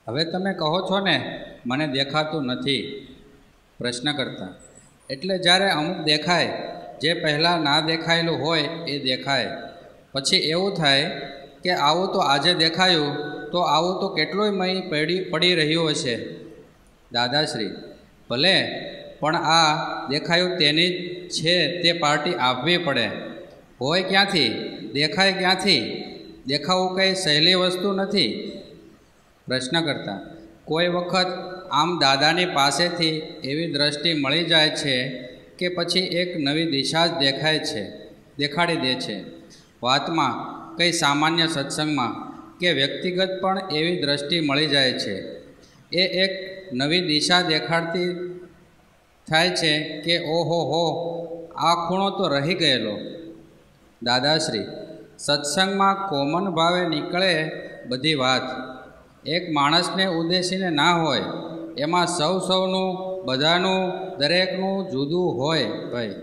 S1: હવે તમે કહો છો ને મને દેખાતું નથી. પ્રશ્ન કરતા એટલે જ્યારે અમુક દેખાય, જે પહેલાં ના દેખાયેલું હોય એ દેખાય, પછી એવું થાય કે આવું તો આજે દેખાયું, તો આવું તો કેટલોય મય પડી રહ્યું હશે. દાદાશ્રી ભલે, પણ આ દેખાયું તેની જ છે તે પાર્ટી આપવી પડે. હોય ક્યાંથી, દેખાય ક્યાંથી? દેખાવું કંઈ સહેલી વસ્તુ નથી. પ્રશ્ન કરતા કોઈ વખત આમ દાદાની પાસેથી એવી દ્રષ્ટિ મળી જાય છે કે પછી એક નવી દિશા જ દેખાડી દે છે. વાતમાં કંઈ સામાન્ય સત્સંગમાં કે વ્યક્તિગત પણ એવી દ્રષ્ટિ મળી જાય છે. એ એક નવી દિશા દેખાડતી થાય છે કે ઓહો હો, આ ખૂણો તો રહી ગયેલો. દાદાશ્રી સત્સંગમાં કોમન ભાવે નીકળે બધી વાત, એક માણસને ઉદ્દેશીને ના હોય. એમાં સૌનું, બધાનું, દરેકનું જુદું હોય ભાઈ.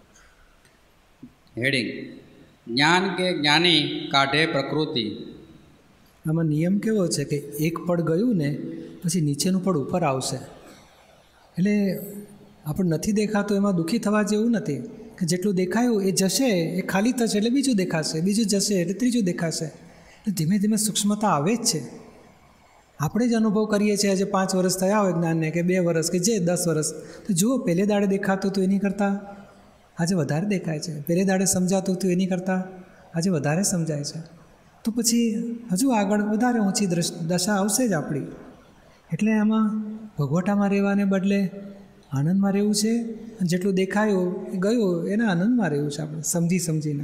S1: હેડિંગ જ્ઞાન કે જ્ઞાની કાઢે પ્રકૃતિ.
S2: આમાં નિયમ કેવો છે કે એક પડ ગયું ને પછી નીચેનું પડ ઉપર આવશે. એટલે આપણે નથી દેખાતું એમાં દુઃખી થવા જેવું નથી કે જેટલું દેખાયું એ જશે, એ ખાલી થશે એટલે બીજું દેખાશે, બીજું જશે એટલે ત્રીજું દેખાશે. એટલે ધીમે ધીમે સૂક્ષ્મતા આવે જ છે. આપણે જ અનુભવ કરીએ છીએ આજે 5 વર્ષ થયા હોય જ્ઞાનને, કે 2 વર્ષ, કે જે 10 વર્ષ, તો જુઓ પહેલે દાડે દેખાતું હતું એની કરતાં આજે વધારે દેખાય છે. પહેલે દાડે સમજાતું હતું એની કરતાં આજે વધારે સમજાય છે. તો પછી હજુ આગળ વધારે ઊંચી દશા આવશે જ આપણી. એટલે આમાં ભગવટામાં રહેવાને બદલે આનંદમાં રહેવું છે, અને જેટલું દેખાયું એ ગયું એના આનંદમાં રહેવું છે આપણે સમજીને.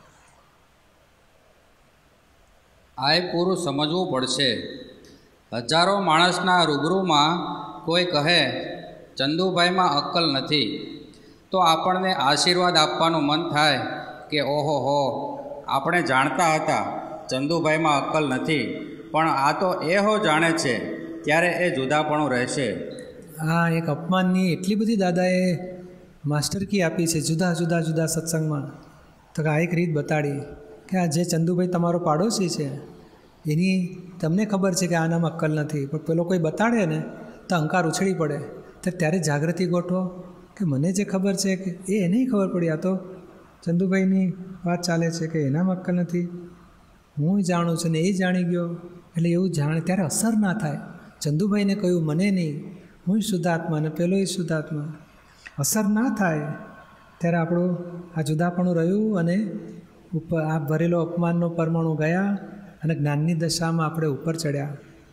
S1: આ પૂરું સમજવું પડશે. હજારો માણસના રૂબરૂમાં કોઈ કહે ચંદુભાઈમાં અક્કલ નથી, તો આપણને આશીર્વાદ આપવાનું મન થાય કે ઓહો હો, આપણે જાણતા હતા ચંદુભાઈમાં અક્કલ નથી, પણ આ તો એહો જાણે છે, ત્યારે એ જુદાપણું રહેશે.
S2: આ એક અપમાનની એટલી બધી દાદાએ માસ્ટરકી આપી છે જુદા સત્સંગમાં. તો આ એક રીત બતાડી કે આ જે ચંદુભાઈ તમારો પાડોશી છે એની તમને ખબર છે કે આનામાં અક્કલ નથી, પણ પેલો કોઈ બતાડે ને તો અહંકાર ઉછળી પડે. તો ત્યારે જાગૃતિ ગોઠવો કે મને જે ખબર છે કે એને ખબર પડી, આ તો ચંદુભાઈની વાત ચાલે છે કે એનામાં અક્કલ નથી, હું જાણું છું ને એ જાણી ગયો. એટલે એવું જાણે ત્યારે અસર ના થાય. ચંદુભાઈને કહ્યું મને નહીં, હું શુદ્ધાત્મા ને પેલો શુદ્ધાત્મા, અસર ના થાય ત્યારે આપણું આ જુદાપણું રહ્યું અને ઉપર આ ભરેલો અપમાનનો પરમાણુ ગયા અને જ્ઞાનની દશામાં આપણે ઉપર ચડ્યા.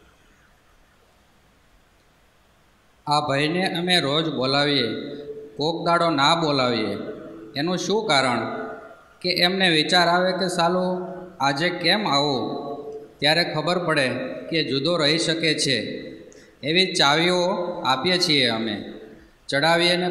S1: આ ભાઈને અમે રોજ બોલાવીએ, કોક દાડો ના બોલાવીએ. એનું શું કારણ? કે એમને વિચાર આવે કે સાલું આજે કેમ આવું? ત્યારે ખબર પડે કે જુદો રહી શકે છે. એવી ચાવીઓ આપીએ છીએ અમે. ચડાવીએ ને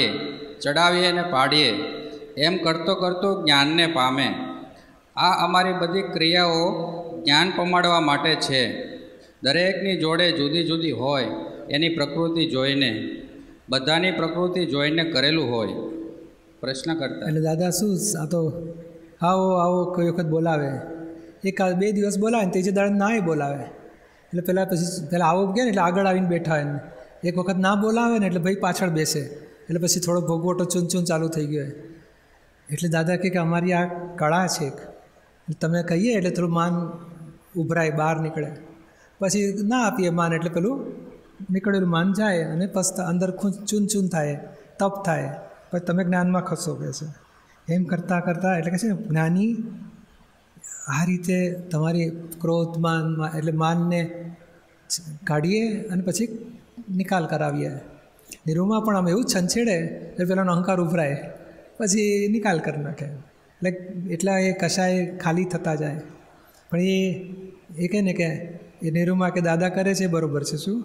S1: પાડીએ, એમ કરતો જ્ઞાનને પામે. આ અમારી બધી ક્રિયાઓ જ્ઞાન પમાડવા માટે છે. દરેકની જોડે જુદી જુદી હોય એની પ્રકૃતિ જોઈને, બધાની પ્રકૃતિ જોઈને કરેલું હોય. પ્રશ્ન કરતા
S2: એટલે દાદા શું આ તો આવો કોઈ વખત બોલાવે, 1-2 દિવસ બોલાવે ને ત્રીજે દાડે ના બોલાવે. એટલે પહેલાં આવો ગયા ને એટલે આગળ આવીને બેઠા એને. એક વખત ના બોલાવે ને એટલે ભાઈ પાછળ બેસે. એટલે પછી થોડો ભોગવટો ચૂન ચાલુ થઈ ગયો. એટલે દાદા કહે કે અમારી આ કળા છે, તમે કહીએ એટલે થોડું માન ઉભરાય, બહાર નીકળે. પછી ના આપીએ માન એટલે પેલું નીકળેલું માન જાય અને પસ્તા અંદર ચૂન થાય, તપ થાય, પછી તમે જ્ઞાનમાં ખસો કહે છે. એમ કરતાં એટલે કહે છે ને જ્ઞાની આ રીતે તમારી ક્રોધમાન એટલે માનને કાઢીએ અને પછી નિકાલ કરાવીએ. નિરૂમાં પણ આમ એવું છંછેડે એટલે પેલાનો અહંકાર ઉભરાય, પછી નિકાલ કરી નાખે. એટલે એટલા એ કશાય ખાલી થતા જાય. પણ એ કહે ને કે એ નિરૂમાં કે દાદા કરે છે બરાબર છે, શું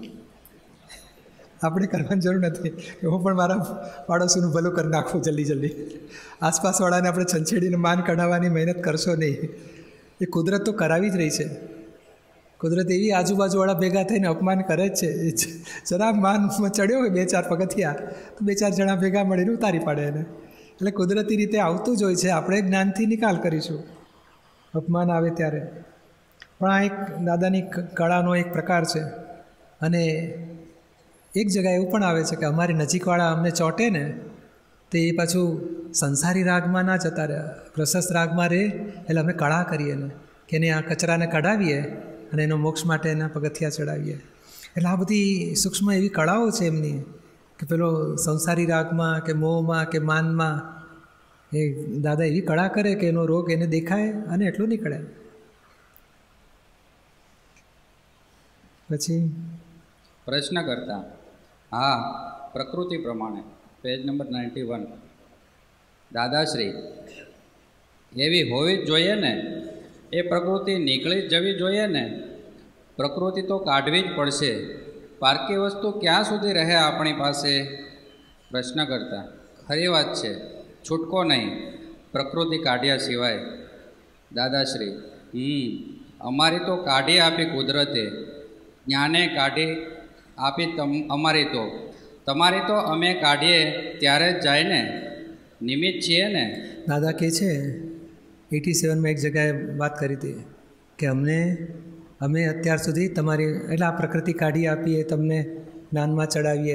S2: આપણે કરવાની જરૂર નથી કે હું પણ મારા પાડોશીનું ભલું કરી નાખું જલ્દી. આસપાસવાળાને આપણે છંછેડીને માન કઢાવવાની મહેનત કરશો નહીં. એ કુદરત તો કરાવી જ રહી છે. કુદરત એવી આજુબાજુવાળા ભેગા થઈને અપમાન કરે જ છે. જરા માનમાં ચડ્યો હોય 2-4 પગથિયા તો 2-4 જણા ભેગા મળીને ઉતારી પાડે એને. એટલે કુદરતી રીતે આવતું જ હોય છે. આપણે જ્ઞાનથી નિકાલ કરીશું અપમાન આવે ત્યારે. પણ આ એક દાદાની કળાનો એક પ્રકાર છે અને એક જગ્યાએ એવું પણ આવે છે કે અમારી નજીકવાળા અમને ચોંટે ને તો એ પાછું સંસારી રાગમાં ના જતા રહે, પ્રશસ્ત રાગમાં રહે, એટલે અમે કળા કરીએ ને કે એને આ કચરાને કઢાવીએ અને એનો મોક્ષ માટે એના પગથિયા ચડાવીએ. એટલે આ બધી સૂક્ષ્મ એવી કળાઓ છે એમની કે પેલો સંસારી રાગમાં કે મોહમાં કે માનમાં એ દાદા એવી કળા કરે કે એનો રોગ એને દેખાય અને એટલું નીકળે. પછી
S1: પ્રશ્ન કરતા, હા, પ્રકૃતિ પ્રમાણે પેજ નંબર 91. દાદાશ્રી, એવી હોવી જ જોઈએ ને? એ પ્રકૃતિ નીકળી જ જવી જોઈએ ને? પ્રકૃતિ તો કાઢવી જ પડશે. પારકી વસ્તુ ક્યાં સુધી રહે આપણી પાસે? પ્રશ્ન કરતા, ખરી વાત છે, છૂટકો નહીં પ્રકૃતિ કાઢ્યા સિવાય. દાદાશ્રી, અમારી તો કાઢી આપી કુદરતે, જ્ઞાને કાઢી આપી અમારી તો, તમારી તો અમે કાઢીએ ત્યારે જ જાય ને, નિમિત્ત છીએ ને.
S2: દાદા કહે છે 87માં એક જગ્યાએ વાત કરી હતી કે અમે અત્યાર સુધી તમારી એટલે આ પ્રકૃતિ કાઢી આપીએ, તમને જ્ઞાનમાં ચડાવીએ,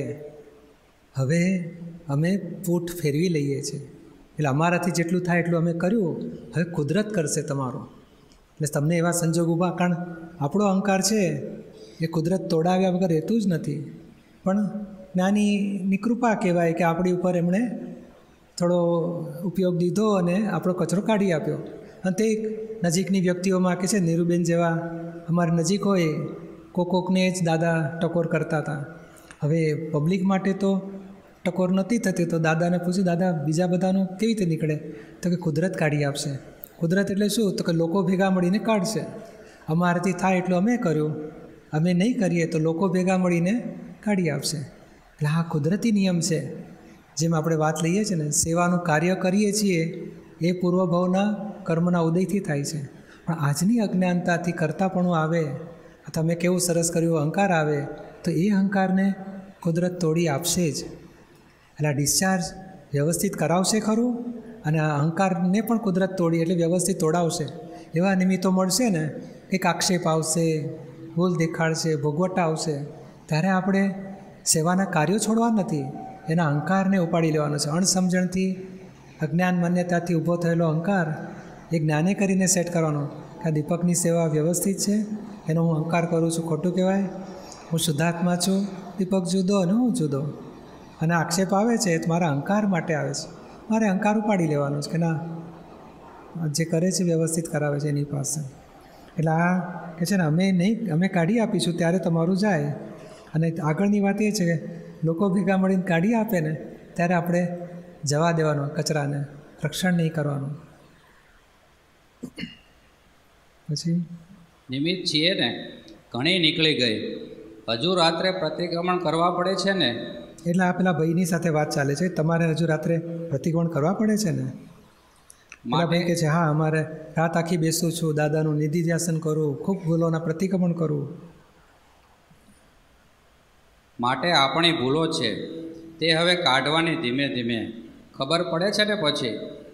S2: હવે અમે પૂઠ ફેરવી લઈએ છીએ. એટલે અમારાથી જેટલું થાય એટલું અમે કર્યું, હવે કુદરત કરશે તમારો. એટલે તમને એવા સંજોગ ઊભા, કારણ આપણો અહંકાર છે એ કુદરત તોડાવ્યા વગર રહેતું જ નથી. પણ જ્ઞાનીની કૃપા કહેવાય કે આપણી ઉપર એમણે થોડો ઉપયોગ દીધો અને આપણો કચરો કાઢી આપ્યો. અને તે નજીકની વ્યક્તિઓમાં કે છે નીરુબેન જેવા અમારી નજીક હોય, કોકને જ દાદા ટકોર કરતા હતા. હવે પબ્લિક માટે તો ટકોર નહોતી થતી, તો દાદાને પૂછ્યું, દાદા બીજા બધાનું કેવી રીતે નીકળે? તો કે કુદરત કાઢી આપશે. કુદરત એટલે શું? તો કે લોકો ભેગા મળીને કાઢશે. અમારાથી થાય એટલું અમે કર્યું, અમે નહીં કરીએ તો લોકો ભેગા મળીને કાઢી આપશે. એટલે આ કુદરતી નિયમ છે. જેમ આપણે વાત લઈએ છીએ ને, સેવાનું કાર્ય કરીએ છીએ એ પૂર્વભાવના કર્મના ઉદયથી થાય છે. પણ આજની અજ્ઞાનતાથી કરતાપણું આવે, તમે કેવું સરસ કર્યું, અહંકાર આવે, તો એ અહંકારને કુદરત તોડી આપશે જ. એટલે આ ડિસ્ચાર્જ વ્યવસ્થિત કરાવશે ખરું, અને આ અહંકારને પણ કુદરત તોડી એટલે વ્યવસ્થિત તોડાવશે. એવા નિમિત્તો મળશે ને, કંઈક આક્ષેપ આવશે, ભૂલ દેખાડશે, ભોગવટા આવશે, ત્યારે આપણે સેવાના કાર્યો છોડવા નથી, એના અહંકારને ઉપાડી લેવાનો છે. અણસમજણથી, અજ્ઞાન માન્યતાથી ઊભો થયેલો અહંકાર એ જ્ઞાને કરીને સેટ કરવાનો કે આ દીપકની સેવા વ્યવસ્થિત છે, એનો હું અહંકાર કરું છું, ખોટું કહેવાય, હું શુદ્ધાત્મા છું, દીપક જુદો અને હું જુદો. અને આક્ષેપ આવે છે એ મારા અહંકાર માટે આવે છે, મારે અહંકાર ઉપાડી લેવાનો છે કે ના, જે કરે છે વ્યવસ્થિત કરાવે છે એની પાસે. એટલે આ કે છે ને અમે કાઢી આપીશું ત્યારે તમારું જાય. અને આગળની વાત એ છે કે લોકો ભેગા મળીને કાઢી આપે ને ત્યારે આપણે જવા દેવાનો, કચરાને રક્ષણ નહીં કરવાનું. પછી
S1: નિમિત્ત છીએ ને, ઘણી નીકળી ગઈ, હજુ રાત્રે પ્રતિક્રમણ કરવા પડે છે ને.
S2: એટલે આ પેલા ભાઈની સાથે વાત ચાલે છે, તમારે હજુ રાત્રે પ્રતિક્રમણ કરવા પડે છે ને. પેલા ભાઈ કહે છે હા, અમારે રાત આખી બેસું છું, દાદાનું નિધિ ધ્યાસન કરું, ખૂબ ભૂલોના પ્રતિક્રમણ કરું.
S1: માટે આપણી ભૂલો છે તે હવે કાઢવાની ધીમે ધીમે ખબર પડે છે ને. પછી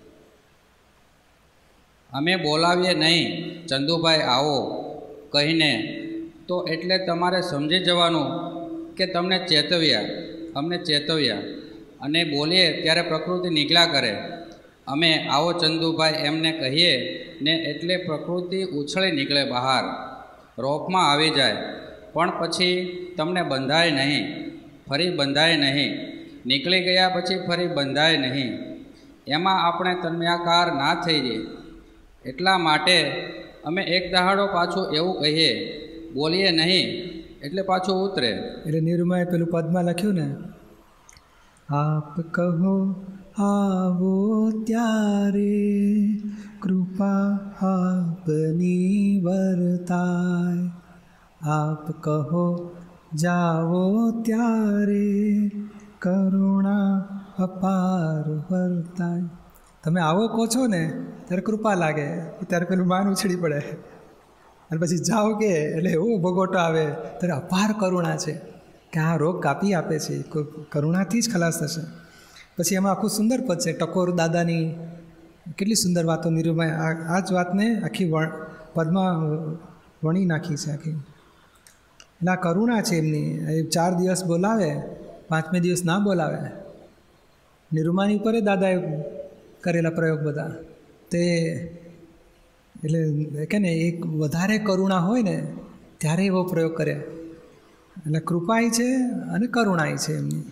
S1: અમે બોલાવીએ નહીં, ચંદુભાઈ આવો કહીને, તો એટલે તમારે સમજી જવાનું કે તમને ચેતવ્યા, અમને ચેતવ્યા, અને બોલીએ ત્યારે પ્રકૃતિ નીકળ્યા કરે. અમે આવો ચંદુભાઈ એમને કહીએ ને એટલે પ્રકૃતિ ઉછળી નીકળે બહાર, રોકમાં આવી જાય. પણ પછી તમને બંધાય નહીં, ફરી બંધાય નહીં, નીકળી ગયા પછી ફરી બંધાય નહીં. એમાં આપણે તન્મ્યાકાર ના થઈ જઈએ. એટલા માટે અમે એક દહાડો પાછું એવું કહીએ, બોલીએ નહીં એટલે પાછું ઉતરે.
S2: એટલે નિરૂમાએ પેલું પદમાં લખ્યું ને, આપ કહો આવો ત્યારે કૃપા આપની વર્તાય, આપ કહો જાઓ ત્યારે કરુણા અપાર વર્તાય. તમે આવો કહો છો ને ત્યારે કૃપા લાગે, ત્યારે પેલું માન ઉછળી પડે, અને પછી જાઓ કે એટલે એવો ભોગવટો આવે ત્યારે અપાર કરુણા છે કે આ રોગ કાપી આપે છે, કરુણાથી જ ખલાસ થશે. પછી એમાં આખું સુંદર પદ છે, ટકોર દાદાની કેટલી સુંદર વાતો નિરૂમાય આ જ વાતને આખી પદમાં વણી નાખી છે આખી. એટલે આ કરુણા છે એમની. એ 4 દિવસ બોલાવે, 5મે દિવસ ના બોલાવે. નિરૂમાની ઉપર દાદાએ કરેલા પ્રયોગ બધા તે એટલે કે ને એક વધારે કરુણા હોય ને ત્યારે એવો પ્રયોગ કરે. એટલે કૃપાય છે અને કરુણાય છે એમની.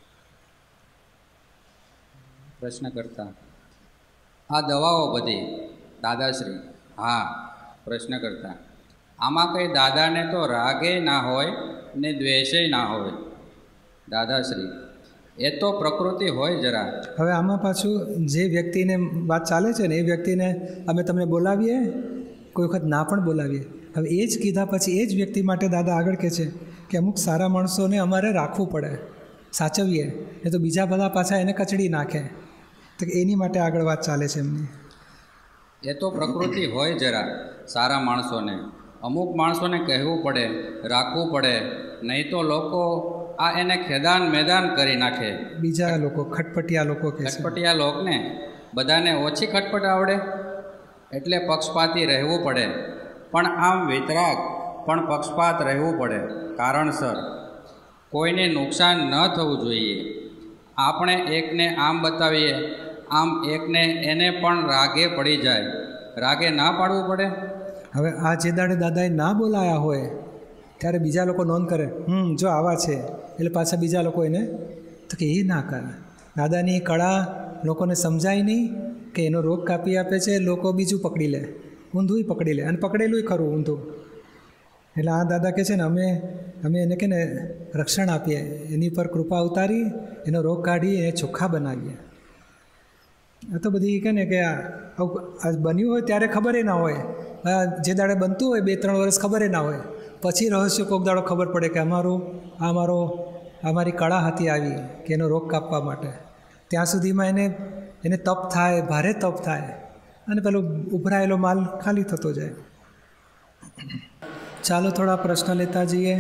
S1: પ્રશ્ન કરતા આ દવાઓ બધી દાદાશ્રી, હા પ્રશ્ન કરતા આમાં કંઈ દાદાને તો રાગે ના હોય ને દ્વેષે ના હોય. દાદાશ્રી એ તો પ્રકૃતિ હોય જરા.
S2: હવે આમાં પાછું જે વ્યક્તિને વાત ચાલે છે ને એ વ્યક્તિને અમે તમને બોલાવીએ, કોઈ વખત ના પણ બોલાવીએ. હવે એ જ કીધા પછી એ જ વ્યક્તિ માટે દાદા આગળ કહે છે કે અમુક સારા માણસોને અમારે રાખવું પડે, સાચવીએ, એ તો બીજા બધા પાછા એને કચડી નાખે. તો એની માટે આગળ વાત ચાલે છે એમની.
S1: એ તો પ્રકૃતિ હોય જરા સારા માણસોને. અમુક માણસોને કહેવું પડે, રાખવું પડે, નહીં તો લોકો આ એને ખેદાન મેદાન કરી નાખે.
S2: બીજા લોકો ખટપટિયા લોકો કહે છે.
S1: ખટપટિયા લોકને બધાને ઓછી ખટપટ આવડે એટલે પક્ષપાતી રહેવું પડે. પણ આમ વિતરાગ પણ પક્ષપાત રહેવું પડે કારણસર. કોઈને નુકસાન ન થવું જોઈએ. આપણે એકને આમ બતાવીએ, આમ એકને એને પણ રાગે પડી જાય. રાગે ના પાડવું પડે.
S2: હવે આ જે દાડે દાદાએ ના બોલાયા હોય ત્યારે બીજા લોકો નોંધ કરે, જો આવા છે, એટલે પાછા બીજા લોકો એને તો કે એ ના કરે. દાદાની કળા લોકોને સમજાય નહીં કે એનો રોગ કાપી આપે છે, લોકો બીજું પકડી લે, ઊંધું પકડી લે, અને પકડેલું ખરું ઊંધું. એટલે આ દાદા કહે છે ને અમે એને કે ને રક્ષણ આપીએ, એની પર કૃપા ઉતારી, એનો રોગ કાઢી, એને ચોખ્ખા બનાવીએ. આ તો બધી કહે ને કે આ બન્યું હોય ત્યારે ખબર ના હોય, જે દાડે બનતું હોય 2-3 વર્ષ ખબર ના હોય, પછી રહસ્ય કોક દાડો ખબર પડે કે અમારી કળા હતી આવી કે એનો રોગ કાપવા માટે. ત્યાં સુધીમાં એને તપ થાય, ભારે તપ થાય, અને પેલો ઉભરાયેલો માલ ખાલી થતો જાય. ચાલો થોડા પ્રશ્ન લેતા જઈએ.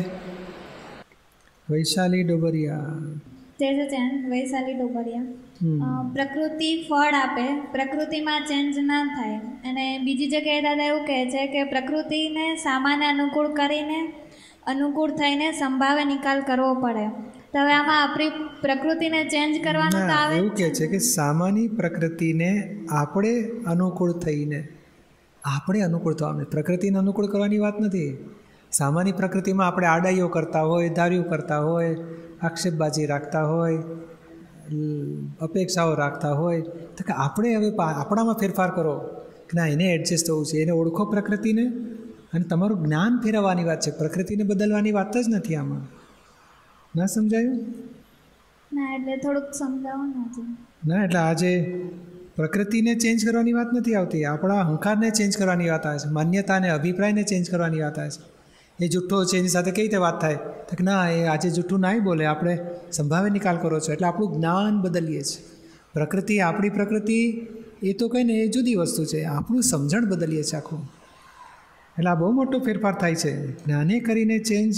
S2: વૈશાલી ડોબરિયા.
S7: વૈશાલી ડોબરિયા. પ્રકૃતિ ફળ આપે, પ્રકૃતિમાં ચેન્જ ના થાય. અને બીજી જગ્યાએ દાદા એવું કહે છે કે પ્રકૃતિને સામાન્ય અનુકૂળ થઈને સંભાવે નિકાલ કરવો પડે. તો હવે આમાં આપણી પ્રકૃતિને ચેન્જ કરવાનું તો આવે.
S2: એવું કહે છે કે સામાન્ય પ્રકૃતિને આપણે અનુકૂળ થઈને આપણે અનુકૂળ થવા, પ્રકૃતિને અનુકૂળ કરવાની વાત નથી. સામાન્ય પ્રકૃતિમાં આપણે આડાઈઓ કરતા હોય, ધાર્યું કરતા હોય, આક્ષેપબાજી રાખતા હોય, અપેક્ષાઓ રાખતા હોય, તો કે આપણે હવે આપણામાં ફેરફાર કરો કે ના, એને એડજસ્ટ થવું છે, એને ઓળખો પ્રકૃતિને, અને તમારું જ્ઞાન ફેરવવાની વાત છે, પ્રકૃતિને બદલવાની વાત જ નથી આમાં. ના સમજાયું?
S7: ના, એટલે થોડુંક સમજાવો
S2: ના, એટલે આજે પ્રકૃતિને ચેન્જ કરવાની વાત નથી આવતી, આપણા અહંકારને ચેન્જ કરવાની વાત આવે છે, માન્યતાને, અભિપ્રાયને ચેન્જ કરવાની વાત આવે છે. એ જૂઠ્ઠો છે, એની સાથે કઈ રીતે વાત થાય? તો કે ના, એ આજે જૂઠ્ઠું ના બોલે, આપણે સંભાવે નિકાલ કરો છો, એટલે આપણું જ્ઞાન બદલીએ છીએ. પ્રકૃતિ, આપણી પ્રકૃતિ એ તો કંઈ ને એ જુદી વસ્તુ છે, આપણું સમજણ બદલીએ છીએ આખું. એટલે આ બહુ મોટો ફેરફાર થાય છે. જ્ઞાને કરીને ચેન્જ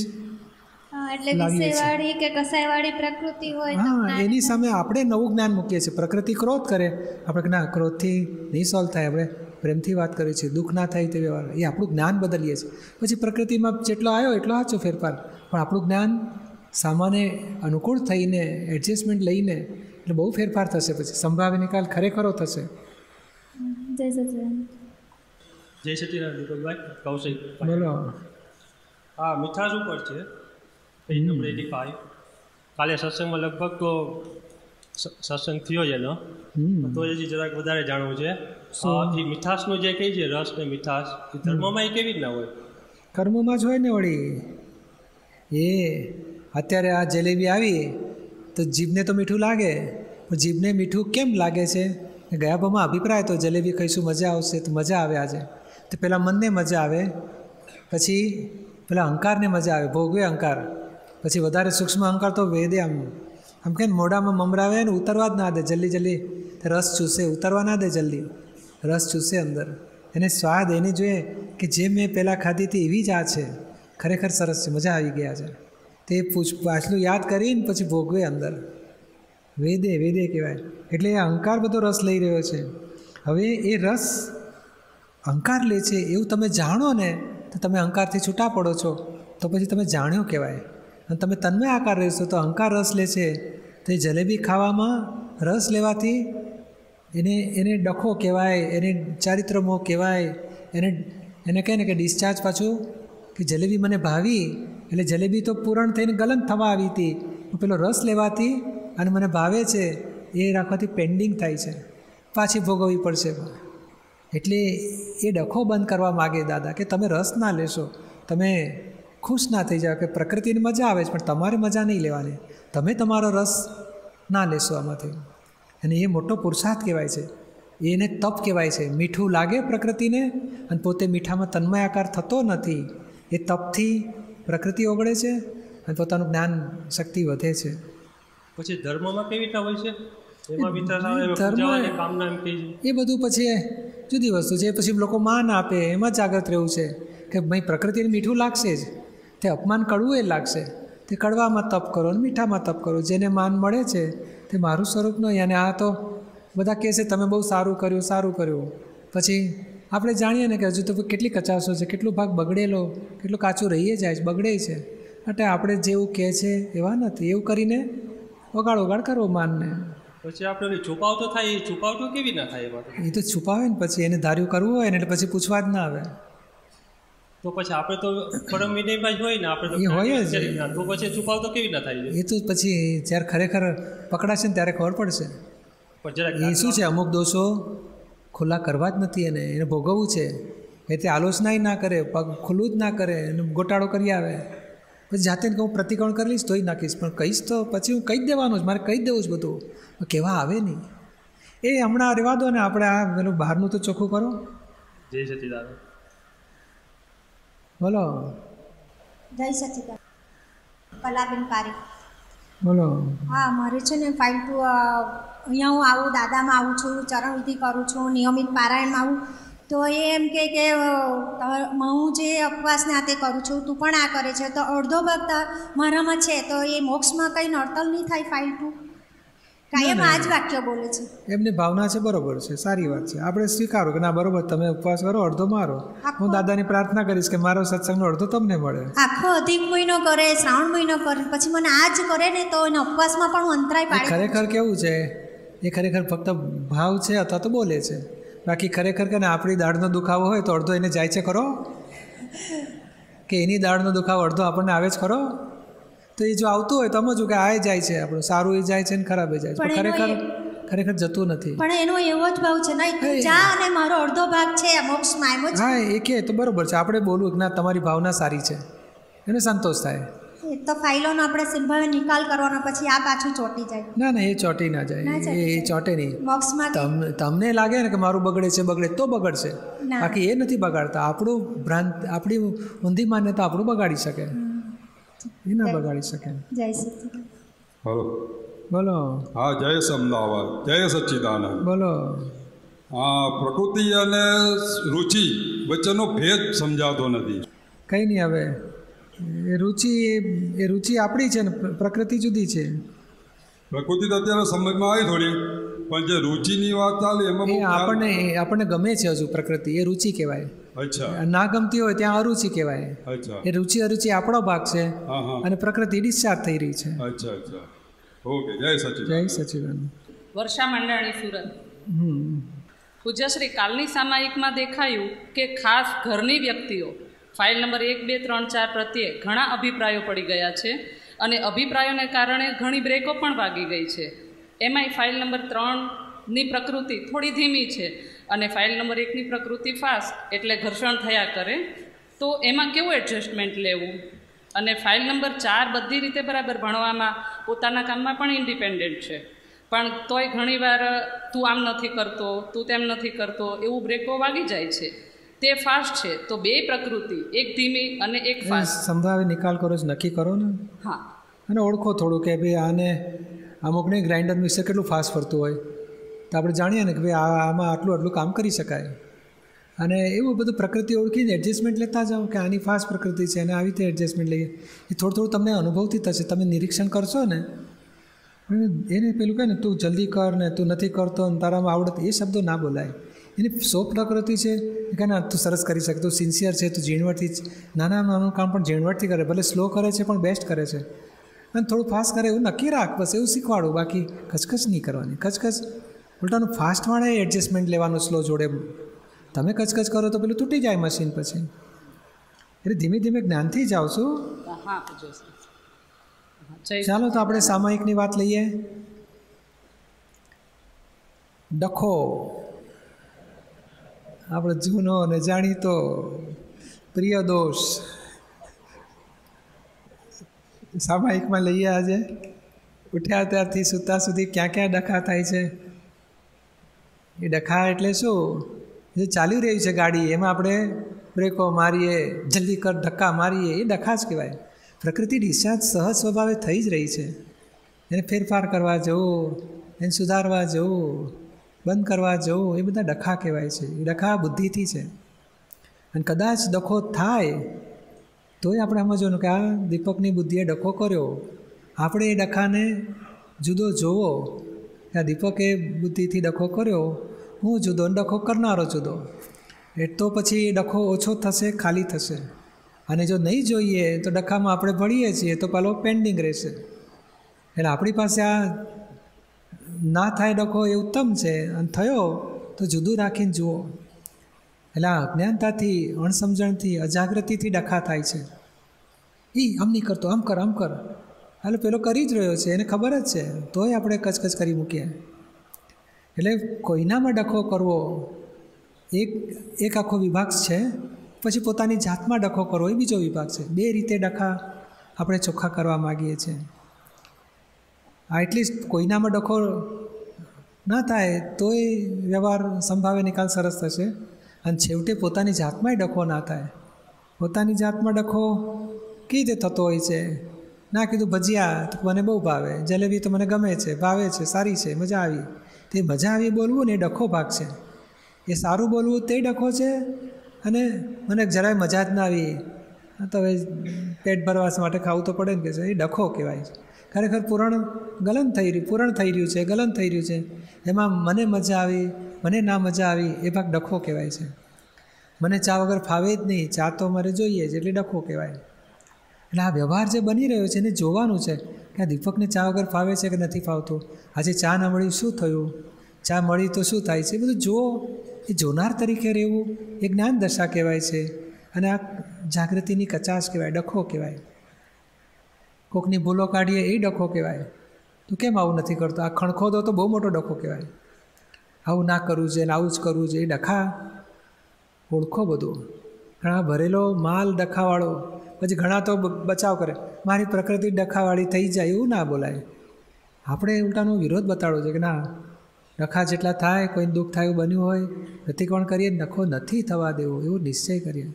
S7: એટલે કે કસાયવાળી પ્રકૃતિ હોય,
S2: હા, એની સામે આપણે નવું જ્ઞાન મૂકીએ છીએ. પ્રકૃતિ ક્રોધ કરે, આપણે ના, ક્રોધથી નહીં સોલ્વ થાય, આપણે પ્રેમથી વાત કરીએ છીએ, દુઃખ ના થાય તે વ્યવહાર, એ આપણું જ્ઞાન બદલીએ છીએ. પછી પ્રકૃતિમાં જેટલો આવ્યો એટલો સાચો ફેરફાર, પણ આપણું જ્ઞાન સામાન્ય અનુકૂળ થઈને, એડજસ્ટમેન્ટ લઈને, એટલે બહુ ફેરફાર થશે. પછી સંભાવે નિકાલ ખરેખરો થશે.
S7: જય સચિદાનંદ.
S8: જય સચિદાનંદ દીપકભાઈ. કૌશિક
S2: બોલો.
S8: હા, મીઠાશ ઉપર છે પેજ નંબર 85. કાલે સત્સંગમાં લગભગ તો સત્સંગ થયો છે એનો, તો હજી જરાક વધારે જાણવું છે. એ મીઠાશનું જે કહે છે, રસ ને મીઠાશ, એ ધર્મમાં એ કેવી રીતના હોય?
S2: કર્મમાં જ હોય ને વળી. એ અત્યારે આ જલેબી આવી તો જીભને તો મીઠું લાગે, પણ જીભને મીઠું કેમ લાગે છે? ગયા ભાવમાં અભિપ્રાય તો જલેબી ખાઈશું મજા આવશે, તો મજા આવે આજે. તો પહેલાં મનને મજા આવે, પછી પેલા અહંકારને મજા આવે, ભોગવે અહંકાર, પછી વધારે સૂક્ષ્મ અહંકાર તો વેદે આમ કે મોઢામાં મમરાવે ને ઉતરવા જ ના દે, જલ્દી રસ ચૂસે, ઉતરવા ના દે જલ્દી, રસ ચૂસે અંદર. એને સ્વાદ એને જોઈએ કે જે મેં પહેલાં ખાધી હતી એવી જ આ છે, ખરેખર સરસ છે, મજા આવી ગયા છે. તે પાછલું યાદ કરીને પછી ભોગવે અંદર. વેદે કહેવાય. એટલે એ અહંકાર બધો રસ લઈ રહ્યો છે. હવે એ રસ અહંકાર લે છે એવું તમે જાણો ને, તો તમે અહંકારથી છૂટા પડો છો, તો પછી તમે જાણ્યો કહેવાય. અને તમે તન્મય આકાર રહેશો તો અહંકાર રસ લે છે, તો એ જલેબી ખાવામાં રસ લેવાથી એને ડખો કહેવાય, એને ચારિત્ર મોહ કહેવાય, એને કહે ને કે ડિસ્ચાર્જ પાછું કે જલેબી મને ભાવી એટલે જલેબી તો પૂરણ થઈને ગલન થવા આવી હતી, પેલો રસ લેવાથી અને મને ભાવે છે એ રાખવાથી પેન્ડિંગ થાય છે, પાછી ભોગવવી પડશે. એટલે એ ડખો બંધ કરવા માગે દાદા કે તમે રસ ના લેશો, તમે ખુશ ના થઈ જાઓ કે પ્રકૃતિની મજા આવે છે પણ તમારે મજા નહીં લેવાની, તમે તમારો રસ ના લેશો આમાંથી. અને એ મોટો પુરુષાર્થ કહેવાય છે, એને તપ કહેવાય છે. મીઠું લાગે પ્રકૃતિને અને પોતે મીઠામાં તન્મય આકાર થતો નથી, એ તપથી પ્રકૃતિ ઓગળે છે અને પોતાનું જ્ઞાન શક્તિ વધે છે.
S8: પછી ધર્મમાં કેવી રીતના હોય છે? એમાં વિચાર આવે કામના એમ કહી
S2: એ બધું પછી જુદી વસ્તુ છે. પછી લોકો માન આપે એમાં જાગૃત રહેવું છે કે ભાઈ પ્રકૃતિને મીઠું લાગશે જ, તે અપમાન કડવું એ લાગશે, તે કડવામાં તપ કરો અને મીઠામાં તપ કરો. જેને માન મળે છે તે મારું સ્વરૂપ નહીં. અને આ તો બધા કહે છે તમે બહુ સારું કર્યું, પછી આપણે જાણીએ ને કે હજુ તો કેટલી કચાશો છે, કેટલો ભાગ બગડેલો, કેટલું કાચું રહીએ જાય છે, બગડે છે. એટલે આપણે જેવું કહે છે એવા નથી, એવું કરીને ઓગાળ કરવો માનને.
S8: પછી આપણે છુપાવ તો થાય, એ છુપાવ તો કેવી ના થાય?
S2: એ તો છુપાવે ને, પછી એને ધાર્યું કરવું હોય ને એટલે પછી પૂછવા જ ના આવે.
S8: તો પછી આપણે તો પરમ વિનયમાં જ હોય ને, આપણે
S2: એ હોય જ,
S8: તો પછી છુપાવ તો કેવી ના થાય?
S2: એ તો પછી જ્યારે ખરેખર પકડાશે ને ત્યારે ખબર પડશે. એ શું છે, અમુક દોષો ખુલ્લા કરવા જ નથી, એને ભોગવવું છે. એ તે આલોચના ના કરે, પગ ખુલ્લું જ ના કરે, એને ગોટાળો કરી આવે. પછી જાતે હું પ્રતિક્રમણ કરી લઈશ તોય નાખીશ, પણ કહીશ તો પછી હું કહી જ દેવાનું જ, મારે કહી જ દેવું જ બધું, કહેવા આવે નહીં. એ હમણાં રહેવા દો ને, આપણે આ પેલું બહારનું તો ચોખ્ખું કરો.
S8: જય સચિદાનંદ.
S2: બોલો.
S9: જય સચિદાનંદ. કલાબેન પારી.
S2: બોલો. હા,
S9: મારે છે ને 5 to અહીંયા હું આવું, દાદામાં આવું છું, ચરણવિધિ કરું છું, નિયમિત પારાયણમાં આવું, તો એ એમ કે હું જે ઉપવાસને આ તે કરું છું, તું પણ આ કરે છે, તો અડધો ભક્ત મારામાં છે, તો એ મોક્ષમાં કંઈ નડતર નહીં થાય? 5 to કાયમ આ જ વાક્ય બોલે છે.
S2: એમની ભાવના છે, બરોબર છે, સારી વાત છે. આપણે સ્વીકારો કે ના બરોબર, તમે ઉપવાસ કરો, અડધો મારો. હું દાદાની પ્રાર્થના કરીશ કે મારો સત્સંગનો અડધો તમને મળે.
S9: આખો અધિક મહિનો કરે, શ્રાવણ મહિનો કરે, પછી મને આ જ કરે ને તો એના ઉપવાસમાં પણ હું અંતરાય પાડે.
S2: ખરેખર કેવું છે, એ ખરેખર ફક્ત ભાવ છે અથવા તો બોલે છે. બાકી ખરેખર કે આપણી દાઢનો દુખાવો હોય તો અડધો એને જાય છે ખરો, કે એની દાઢનો દુખાવો અડધો આપણને આવે જ ખરો? તો એ જો આવતું હોય તો સમજવું કે આ જાય છે, આપણું સારું એ જાય છે ને ખરાબ એ જાય છે, ખરેખર જતું નથી.
S9: પણ એનો એવો જ ભાવ છે, નહીં જા અને મારો અડધો ભાગ છે મોક્ષમાં એમ જ.
S2: હા, એ કે તો બરોબર છે. આપણે બોલવું કે ના તમારી ભાવના સારી છે, એને સંતોષ થાય.
S9: એ તો ફાઇલોનો આપણે સિંભાવે નિકાલ કરવાનો, પછી આ પાછું ચોટી જાય.
S2: ના, એ ચોટી ના જાય, એ ચોટે નહીં.
S9: મોક્ષમાં
S2: તમને લાગે ને કે મારું બગડે તો બગડશે, બાકી એ નથી બગાડતા. આપણું આપણી ઊંધી માન્યતા આપણું બગાડી શકે, એ ના બગાડી શકે.
S9: જય સચિદાનંદ.
S10: હલો.
S2: બોલો.
S10: હા, જય અમદાવાદ. જય સચ્ચિદાનંદ.
S2: બોલો.
S10: હા, પ્રકૃતિ અને રુચિ વચ્ચેનો ભેદ સમજાતો નથી.
S2: કંઈ નહીં, હવે એ રુચિ આપણી છે ને પ્રકૃતિ જુદી છે.
S10: પ્રકૃતિ તો અત્યારે સમજમાં આવી થોડી, પણ જે રુચિની વાત ચાલી એમાં
S2: આપણને ગમે છે હજુ પ્રકૃતિ, એ રુચિ કહેવાય.
S10: અચ્છા.
S2: ના ગમતી હોય ત્યાં અરુચિ કહેવાય.
S10: અચ્છા.
S2: એ રુચિ અરુચિ આપણો ભાગ છે અને પ્રકૃતિ ડિસ્ચાર્જ થઈ રહી છે.
S10: અચ્છા. ઓકે, જય સચિદાનંદ.
S2: જય સચિદાનંદ.
S11: વર્ષા મંડાણી, સુરત. પૂજ્યશ્રી, કાલની સામાયિકમાં દેખાયું કે ખાસ ઘરની વ્યક્તિઓ ફાઇલ નંબર 1, 2, 3, 4 પ્રત્યે ઘણા અભિપ્રાયો પડી ગયા છે અને અભિપ્રાયોને કારણે ઘણી બ્રેકો પણ વાગી ગઈ છે. એમાંય ફાઇલ નંબર 3ની પ્રકૃતિ થોડી ધીમી છે અને ફાઇલ નંબર 1ની પ્રકૃતિ ફાસ્ટ, એટલે ઘર્ષણ થયા કરે. તો એમાં કેવું એડજસ્ટમેન્ટ લેવું? અને ફાઇલ નંબર 4 બધી રીતે બરાબર, ભણવામાં પોતાના કામમાં પણ ઇન્ડિપેન્ડન્ટ છે, પણ તોય ઘણીવાર તું આમ નથી કરતો, તું તેમ નથી કરતો, એવું બ્રેકો વાગી જાય છે. તે ફાસ્ટ છે, તો 2 પ્રકૃતિ, એક ધીમી અને એક ફાસ્ટ,
S2: સંભાવે નિકાલ કરો, નક્કી કરો ને.
S11: હા,
S2: અને ઓળખો થોડું કે ભાઈ આને અમુકને ગ્રાઇન્ડર મિક્સર કેટલું ફાસ્ટ ફરતું હોય, તો આપણે જાણીએ ને કે ભાઈ આમાં આટલું કામ કરી શકાય. અને એવું બધું પ્રકૃતિ ઓળખીને એડજસ્ટમેન્ટ લેતા જાઓ કે આની ફાસ્ટ પ્રકૃતિ છે અને આવી રીતે એડજસ્ટમેન્ટ લઈએ. એ થોડું તમને અનુભવથી થશે, તમે નિરીક્ષણ કરશો ને. એને પેલું કહે ને તું જલ્દી કર ને તું નથી કરતો ને તારામાં આવડત, એ શબ્દો ના બોલાય. એની સો પ્રકૃતિ છે કે ના તું સરસ કરી શકે, તું સિન્સિયર છે, તું ઝીણવટથી નાનું કામ પણ ઝીણવટથી કરે, ભલે સ્લો કરે છે પણ બેસ્ટ કરે છે, અને થોડું ફાસ્ટ કરે એવું નક્કી રાખ, બસ એવું શીખવાડું, બાકી કચકચ નહીં કરવાની. કચકચ ઉલટાનું ફાસ્ટવાળે એડજસ્ટમેન્ટ લેવાનું સ્લો જોડે. તમે કચકચ કરો તો પેલું તૂટી જાય મશીન પછી. એટલે ધીમે ધીમે જ્ઞાનથી જાઉં છું. ચાલો તો આપણે સામાયિકની વાત લઈએ. ડખો આપણો જૂનો અને જાણીતો પ્રિય દોષ સામાયિકમાં લઈએ. આજે ઉઠ્યા ત્યારથી સૂતા સુધી ક્યાં ક્યાં ડખા થાય છે. એ ડખા એટલે શું? જે ચાલી રહ્યું છે ગાડી, એમાં આપણે બ્રેકો મારીએ, જલ્દી કર ધક્કા મારીએ, એ ડખા જ કહેવાય. પ્રકૃતિ ડિસ્ચાર્જ સહજ સ્વભાવે થઈ જ રહી છે. એને ફેરફાર કરવા જવું, એને સુધારવા જવું, બંધ કરવા જવું, એ બધા ડખા કહેવાય છે. એ ડખા બુદ્ધિથી છે. અને કદાચ ડખો થાય તોય આપણે સમજવાનું કે આ દીપકની બુદ્ધિએ ડખો કર્યો. આપણે એ ડખાને જુદો જોવો કે આ દીપકે બુદ્ધિથી ડખો કર્યો, હું જુદો અને ડખો કરનારો જુદો. એ તો પછી ડખો ઓછો થશે, ખાલી થશે. અને જો નહીં જોઈએ તો ડખામાં આપણે ભળીએ છીએ તો પેલો પેન્ડિંગ રહેશે. એટલે આપણી પાસે આ ના થાય ડખો એ ઉત્તમ છે, અને થયો તો જુદું રાખીને જુઓ. એટલે આ અજ્ઞાનતાથી, અણસમજણથી, અજાગૃતિથી ડખા થાય છે. આમ નહીં કરતો, આમ કર, આમ કર. એટલે પેલો કરી જ રહ્યો છે, એને ખબર જ છે, તોય આપણે કચકચ કરી મૂકીએ. એટલે કોઈનામાં ડખો કરવો એક આખો વિભાગ છે. પછી પોતાની જાતમાં ડખો કરવો એ બીજો વિભાગ છે. બે રીતે ડખા આપણે ચોખ્ખા કરવા માગીએ છીએ. એટલીસ્ટ કોઈનામાં ડખો ના થાય તોય વ્યવહાર સંભાવે નિકાલ સરસ થશે. અને છેવટે પોતાની જાતમાંય ડખો ના થાય. પોતાની જાતમાં ડખો કેવી રીતે થતો હોય છે? ના કીધું ભજીયા તો મને બહુ ભાવે, જલેબી તો મને ગમે છે, ભાવે છે, સારી છે, મજા આવી. તે મજા આવી બોલવું ને એ ડખો ભાગ છે. એ સારું બોલવું તે ડખો છે. અને મને જરાય મજા જ ના આવી તો હવે પેટ ભરવા માટે ખાવું તો પડે ને, કે છે એ ડખો કહેવાય છે. ખરેખર પૂરણ થઈ રહ્યું છે, ગલન થઈ રહ્યું છે. એમાં મને મજા આવી, મને ના મજા આવી, એ ભાગ ડખો કહેવાય છે. મને ચા વગર ફાવે જ નહીં, ચા તો મારે જોઈએ જ, એટલે ડખો કહેવાય. એટલે આ વ્યવહાર જે બની રહ્યો છે એને જોવાનું છે કે આ દીપકને ચા વગર ફાવે છે કે નથી ફાવતું. આજે ચા ન મળી શું થયું, ચા મળી તો શું થાય છે, બધું જુઓ. એ જોનાર તરીકે રહેવું એ જ્ઞાન દશા કહેવાય છે. અને આ જાગૃતિની કચાશ કહેવાય, ડખો કહેવાય. કોકની ભૂલો કાઢીએ એ ડખો કહેવાય. તું કેમ આવું નથી કરતો? આ ખણખો દો તો બહુ મોટો ડખો કહેવાય. આવું ના કરવું છે ને આવું જ કરવું છે, એ ડખા ઓળખો બધું. ઘણા ભરેલો માલ ડખાવાળો, પછી ઘણા તો બચાવ કરે, મારી પ્રકૃતિ ડખાવાળી થઈ જાય, એવું ના બોલાય. આપણે ઉલટાનો વિરોધ બતાડવો છે કે ના, ડખા જેટલા થાય, કોઈને દુઃખ થાય એવું બન્યું હોય, પ્રતિક્રમણ કરીએ, ડખો નથી થવા દેવો એવું નિશ્ચય કરીએ.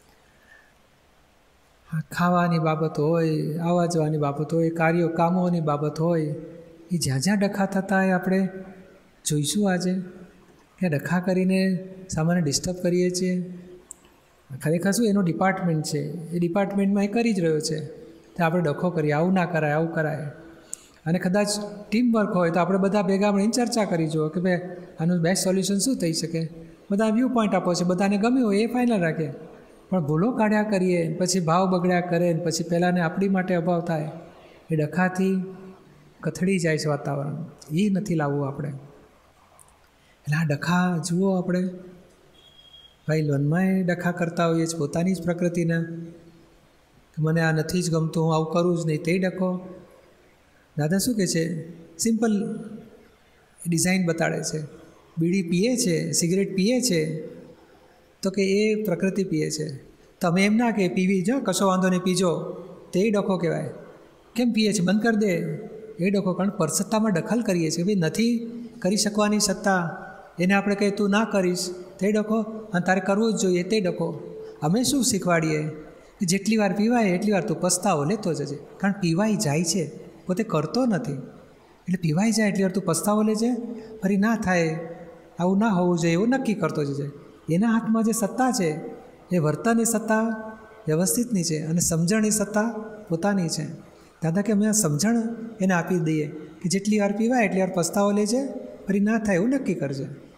S2: ખાવાની બાબત હોય, આવવા જવાની બાબત હોય, કાર્યો કામોની બાબત હોય, એ જ્યાં જ્યાં ડખા થતા હોય આપણે જોઈશું આજે કે ડખા કરીને સામાન્ય ડિસ્ટર્બ કરીએ છીએ. ખરેખર શું એનો ડિપાર્ટમેન્ટ છે, એ ડિપાર્ટમેન્ટમાં એ કરી જ રહ્યો છે, તો આપણે ડખો કરીએ, આવું ના કરાય, આવું કરાય. અને કદાચ ટીમ વર્ક હોય તો આપણે બધા ભેગા મળીને ચર્ચા કરી જુઓ કે ભાઈ આનું બેસ્ટ સોલ્યુશન શું થઈ શકે. બધા વ્યૂ પોઈન્ટ આપો છે, બધાને ગમ્યું હોય એ ફાઇનલ રાખે. પણ ભૂલો કાઢ્યા કરીએ, પછી ભાવ બગડ્યા કરે, પછી પહેલાંને આપણી માટે અભાવ થાય, એ ડખાથી કથળી જાય છે વાતાવરણ. એ નથી લાવવું આપણે. એટલે આ ડખા જુઓ આપણે. ભાઈ લોનમાંય ડખા કરતા હોઈએ છીએ પોતાની જ પ્રકૃતિને, મને આ નથી જ ગમતું, હું આવું કરું જ નહીં, તે ડખો. દાદા શું કહે છે? સિમ્પલ ડિઝાઇન બતાડે છે. બીડી પીએ છે, સિગરેટ પીએ છે, તો કે એ પ્રકૃતિ પીએ છે. તમે એમ ના કે પીવી જો, કશો વાંધો નહીં, પીજો, તે ડખો કહેવાય. કેમ પીએ છે? બંધ કરી દે, એ ડખો. કારણ પરસત્તામાં દખલ કરીએ છીએ. ભાઈ નથી કરી શકવાની સત્તા, એને આપણે કહીએ તું ના કરીશ, તે ડખો. અને તારે કરવું જ જોઈએ, તે ડખો. અમે શું શીખવાડીએ કે જેટલી વાર પીવાય એટલી વાર તું પસ્તાવો લેતો જજે. કારણ પીવાઈ જાય છે, પોતે કરતો નથી. એટલે પીવાઈ જાય એટલી વાર તું પસ્તાવો લેજે. ફરી ના થાય, આવું ના હોવું જોઈએ એવું નક્કી કરતો જજે. એના હાથમાં જે સત્તા છે એ વર્તનની સત્તા વ્યવસ્થિતની છે, અને સમજણની સત્તા પોતાની છે. દાદા કે અમે આ સમજણ એને આપી દઈએ કે જેટલી વાર પીવાય એટલી વાર પસ્તાવો લેજે, ફરી ના થાય એવું નક્કી કરજે.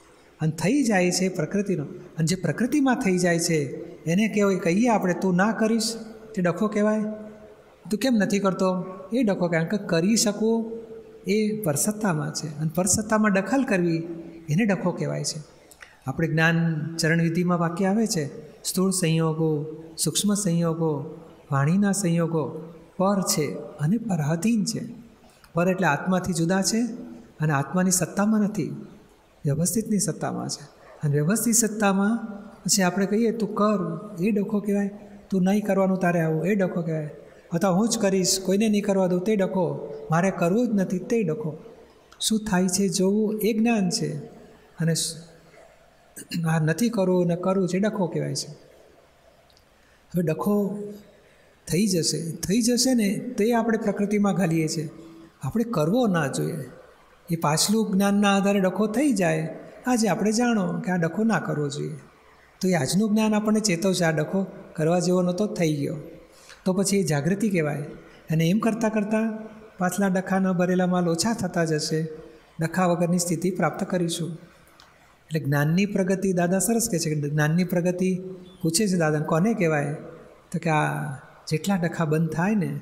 S2: અને થઈ જાય છે પ્રકૃતિનો. અને જે પ્રકૃતિમાં થઈ જાય છે એને કહીએ આપણે તું ના કરીશ તે ડખો કહેવાય. તું કેમ નથી કરતો એ ડખો કહેવાય. કારણ કે કરી શકવું એ પરસત્તામાં છે અને પરસત્તામાં દખલ કરવી એને ડખો કહેવાય છે. આપણે જ્ઞાન ચરણવિધિમાં વાક્ય આવે છે, સ્થૂળ સંયોગો, સૂક્ષ્મ સંયોગો, વાણીના સંયોગો પર છે અને પરાધીન છે. પર એટલે આત્માથી જુદા છે અને આત્માની સત્તામાં નથી, વ્યવસ્થિતની સત્તામાં છે. અને વ્યવસ્થિત સત્તામાં પછી આપણે કહીએ તું કર એ ડખો કહેવાય. તું નહીં કરવાનું તારે આવું એ ડખો કહેવાય. અથવા હું જ કરીશ કોઈને નહીં કરવા દઉં તે ડખો, મારે કરવું જ નથી તે ડખો. શું થાય છે જોવું એ જ્ઞાન છે અને આ નથી કરવું ને કરવું છે ડખો કહેવાય છે. હવે ડખો થઈ જશે ને તે આપણે પ્રકૃતિમાં ઘાલીએ છીએ. આપણે કરવો ના જોઈએ. એ પાછલું જ્ઞાનના આધારે ડખો થઈ જાય. આજે આપણે જાણો કે આ ડખો ના કરવો જોઈએ, તો એ આજનું જ્ઞાન આપણને ચેતવશે આ ડખો કરવા જેવો નહોતો થઈ ગયો, તો પછી એ જાગૃતિ કહેવાય. અને એમ કરતાં કરતાં પાછલા ડખાના ભરેલા માલ ઓછા થતા જશે, ડખા વગરની સ્થિતિ પ્રાપ્ત કરીશું. એટલે જ્ઞાનની પ્રગતિ દાદા સરસ કહે છે કે જ્ઞાનની પ્રગતિ પૂછે છે દાદા કોને કહેવાય, તો કે આ જેટલા ડખા બંધ થાય ને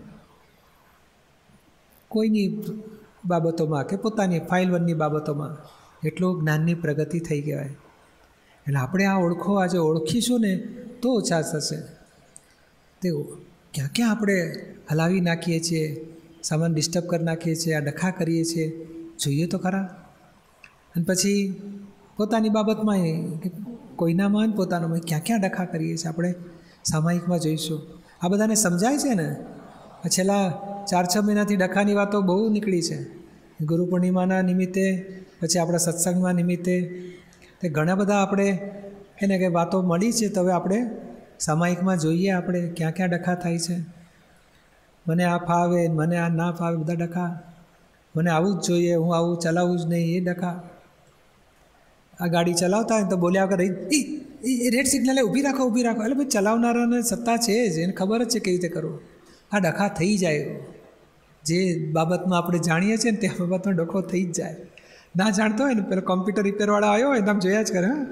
S2: કોઈની બાબતોમાં કે પોતાની ફાઇલ વનની બાબતોમાં, એટલું જ્ઞાનની પ્રગતિ થઈ કહેવાય. એટલે આપણે આ ઓળખો આજે ઓળખીશું ને તો ઓછા થશે. તે ક્યાં ક્યાં આપણે હલાવી નાખીએ છીએ, સામાન ડિસ્ટર્બ કરી નાખીએ છીએ, આ ડખા કરીએ છીએ, જોઈએ તો ખરા. અને પછી પોતાની બાબતમાં કે કોઈનામાં ને પોતાનામાં ક્યાં ક્યાં ડખા કરીએ છીએ આપણે સામાયિકમાં જોઈશું. આ બધાને સમજાય છે ને. છેલ્લા 4-6 મહિનાથી ડખાની વાતો બહુ નીકળી છે. ગુરુ પૂર્ણિમાના નિમિત્તે, પછી આપણા સત્સંગના નિમિત્તે તે ઘણા બધા આપણે એને કંઈ વાતો મળી છે. તો હવે આપણે સામાયિકમાં જોઈએ આપણે ક્યાં ક્યાં ડખા થાય છે. મને આ ફાવે, મને આ ના ફાવે, બધા ડખા. મને આવું જ જોઈએ, હું આવું ચલાવવું જ નહીં, એ ડખા. આ ગાડી ચલાવતા હોય તો બોલ્યા વગર એ રેડ સિગ્નલે ઊભી રાખો. એટલે ભાઈ ચલાવનારાને સત્તા છે જ, એને ખબર જ છે કેવી રીતે કરવું. આ ડખા થઈ જાય. જે બાબતમાં આપણે જાણીએ છીએ ને તે બાબતમાં ડખો થઈ જ જાય. ના જાણતો હોય ને પેલો કોમ્પ્યુટર રિપેરવાળા આવ્યો હોય તમે જોયા જ કરે, હા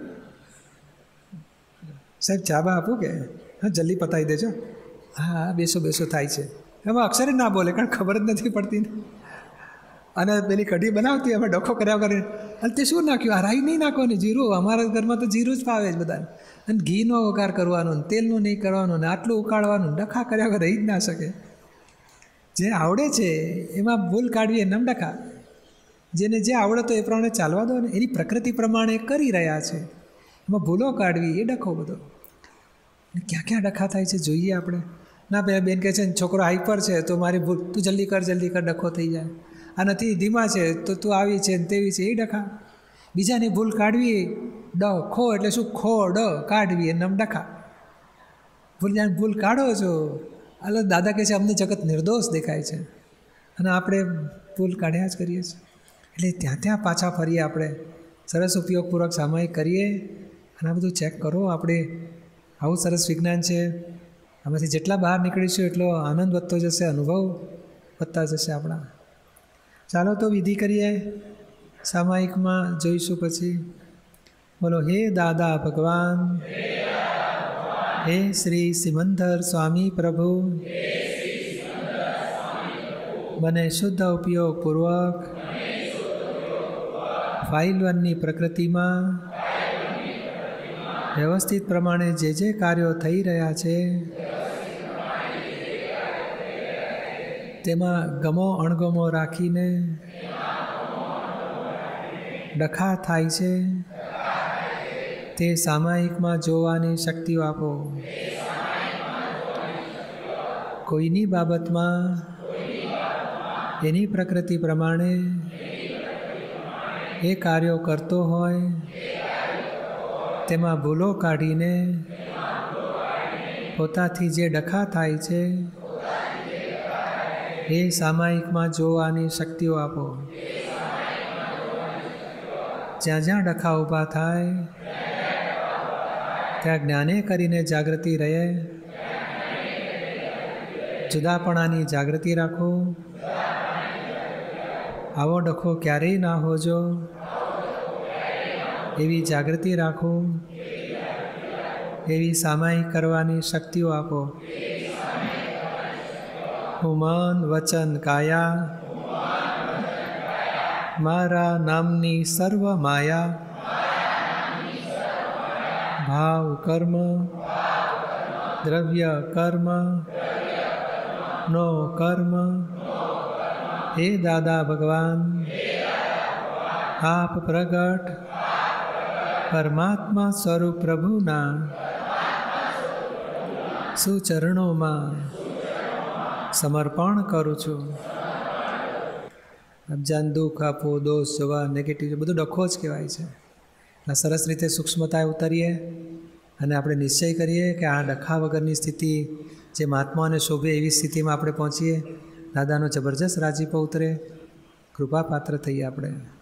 S2: સાહેબ ચા બા આપું કે હા જલ્દી પતાવી દેજો, હા બેસો થાય છે. એમાં અક્ષરે ના બોલે કારણ ખબર જ નથી પડતી. અને પેલી કઢી બનાવતી અમે ડખો કર્યા કરે, અને તે શું નાખ્યું, આ રાઈ નહીં નાખો ને જીરું. અમારા ઘરમાં તો જીરું જ ફાવે જ બધાને. અને ઘીનો વઘાર કરવાનો ને તેલનું નહીં કરવાનું ને આટલું ઉકાળવાનું, ડખા કર્યા વગર રહી જ ના શકે. જે આવડે છે એમાં ભૂલ કાઢવી એમ ડખા. જેને જે આવડે તો એ પ્રમાણે ચાલવા દો ને, એની પ્રકૃતિ પ્રમાણે કરી રહ્યા છે, એમાં ભૂલો કાઢવી એ ડખો બધો. ક્યાં ક્યાં ડખા થાય છે જોઈએ આપણે. ના પેલા બેન કહે છે ને છોકરો હાઈપર છે તો મારી ભૂલ, તું જલ્દી કર ડખો થઈ જાય. આ નથી ધીમા છે તો તું આવી છે ને તેવી છે, એ ડખા. બીજાની ભૂલ કાઢવી ખો એટલે શું, ખો કાઢવી એ નમ ડખા. ભૂલ કાઢો છો. એટલે દાદા કહે છે અમને જગત નિર્દોષ દેખાય છે અને આપણે ભૂલ કાઢ્યા જ કરીએ છીએ. એટલે ત્યાં પાછા ફરીએ આપણે, સરસ ઉપયોગપૂર્વક સામાયિક કરીએ અને આ બધું ચેક કરો. આપણે આવું સરસ વિજ્ઞાન છે, આમાંથી જેટલા બહાર નીકળીશું એટલો આનંદ વધતો જશે, અનુભવ વધતા જશે આપણા. ચાલો તો વિધિ કરીએ. સામાયિકમાં જોઈશું પછી. બોલો હે દાદા ભગવાન, હે શ્રી સિમંદર સ્વામી પ્રભુ, મને શુદ્ધ ઉપયોગપૂર્વક ફાઇલ વનની પ્રકૃતિમાં વ્યવસ્થિત પ્રમાણે જે કાર્યો થઈ રહ્યા છે તેમાં ગમો અણગમો રાખીને ડખા થાય છે તે સામાયિકમાં જોવાની શક્તિઓ આપો. કોઈની બાબતમાં એની પ્રકૃતિ પ્રમાણે એ કાર્યો કરતો હોય તેમાં ભૂલો કાઢીને પોતાથી જે ડખા થાય છે એ સામાયિકમાં જોવાની શક્તિઓ આપો. જ્યાં જ્યાં ડખા ઊભા થાય ત્યાં જ્ઞાને કરીને જાગૃતિ રહે. જુદાપણાની જાગૃતિ રાખો. આવો ડખો ક્યારેય ના હોજો. એવી જાગૃતિ રાખો, એવી સામાયિક કરવાની શક્તિઓ આપો. હું મન વચન કાયા મારા નામની સર્વ માયા ભાવ કર્મ દ્રવ્ય કર્મ નો કર્મ હે દાદા ભગવાન આપ પ્રગટ પરમાત્મા સ્વરૂપ પ્રભુના સુચરણોમાં સમર્પણ કરું છું. અબજાન દુઃખ આપો, દોષ જોવા, નેગેટિવ બધું ડખો જ કહેવાય છે. આ સરસ રીતે સૂક્ષ્મતાએ ઉતરીએ અને આપણે નિશ્ચય કરીએ કે આ ડખા વગરની સ્થિતિ જે મહાત્માઓને શોભે એવી સ્થિતિમાં આપણે પહોંચીએ. દાદાનો જબરજસ્ત રાજીપો ઉતરે, કૃપાપાત્ર થઈએ આપણે.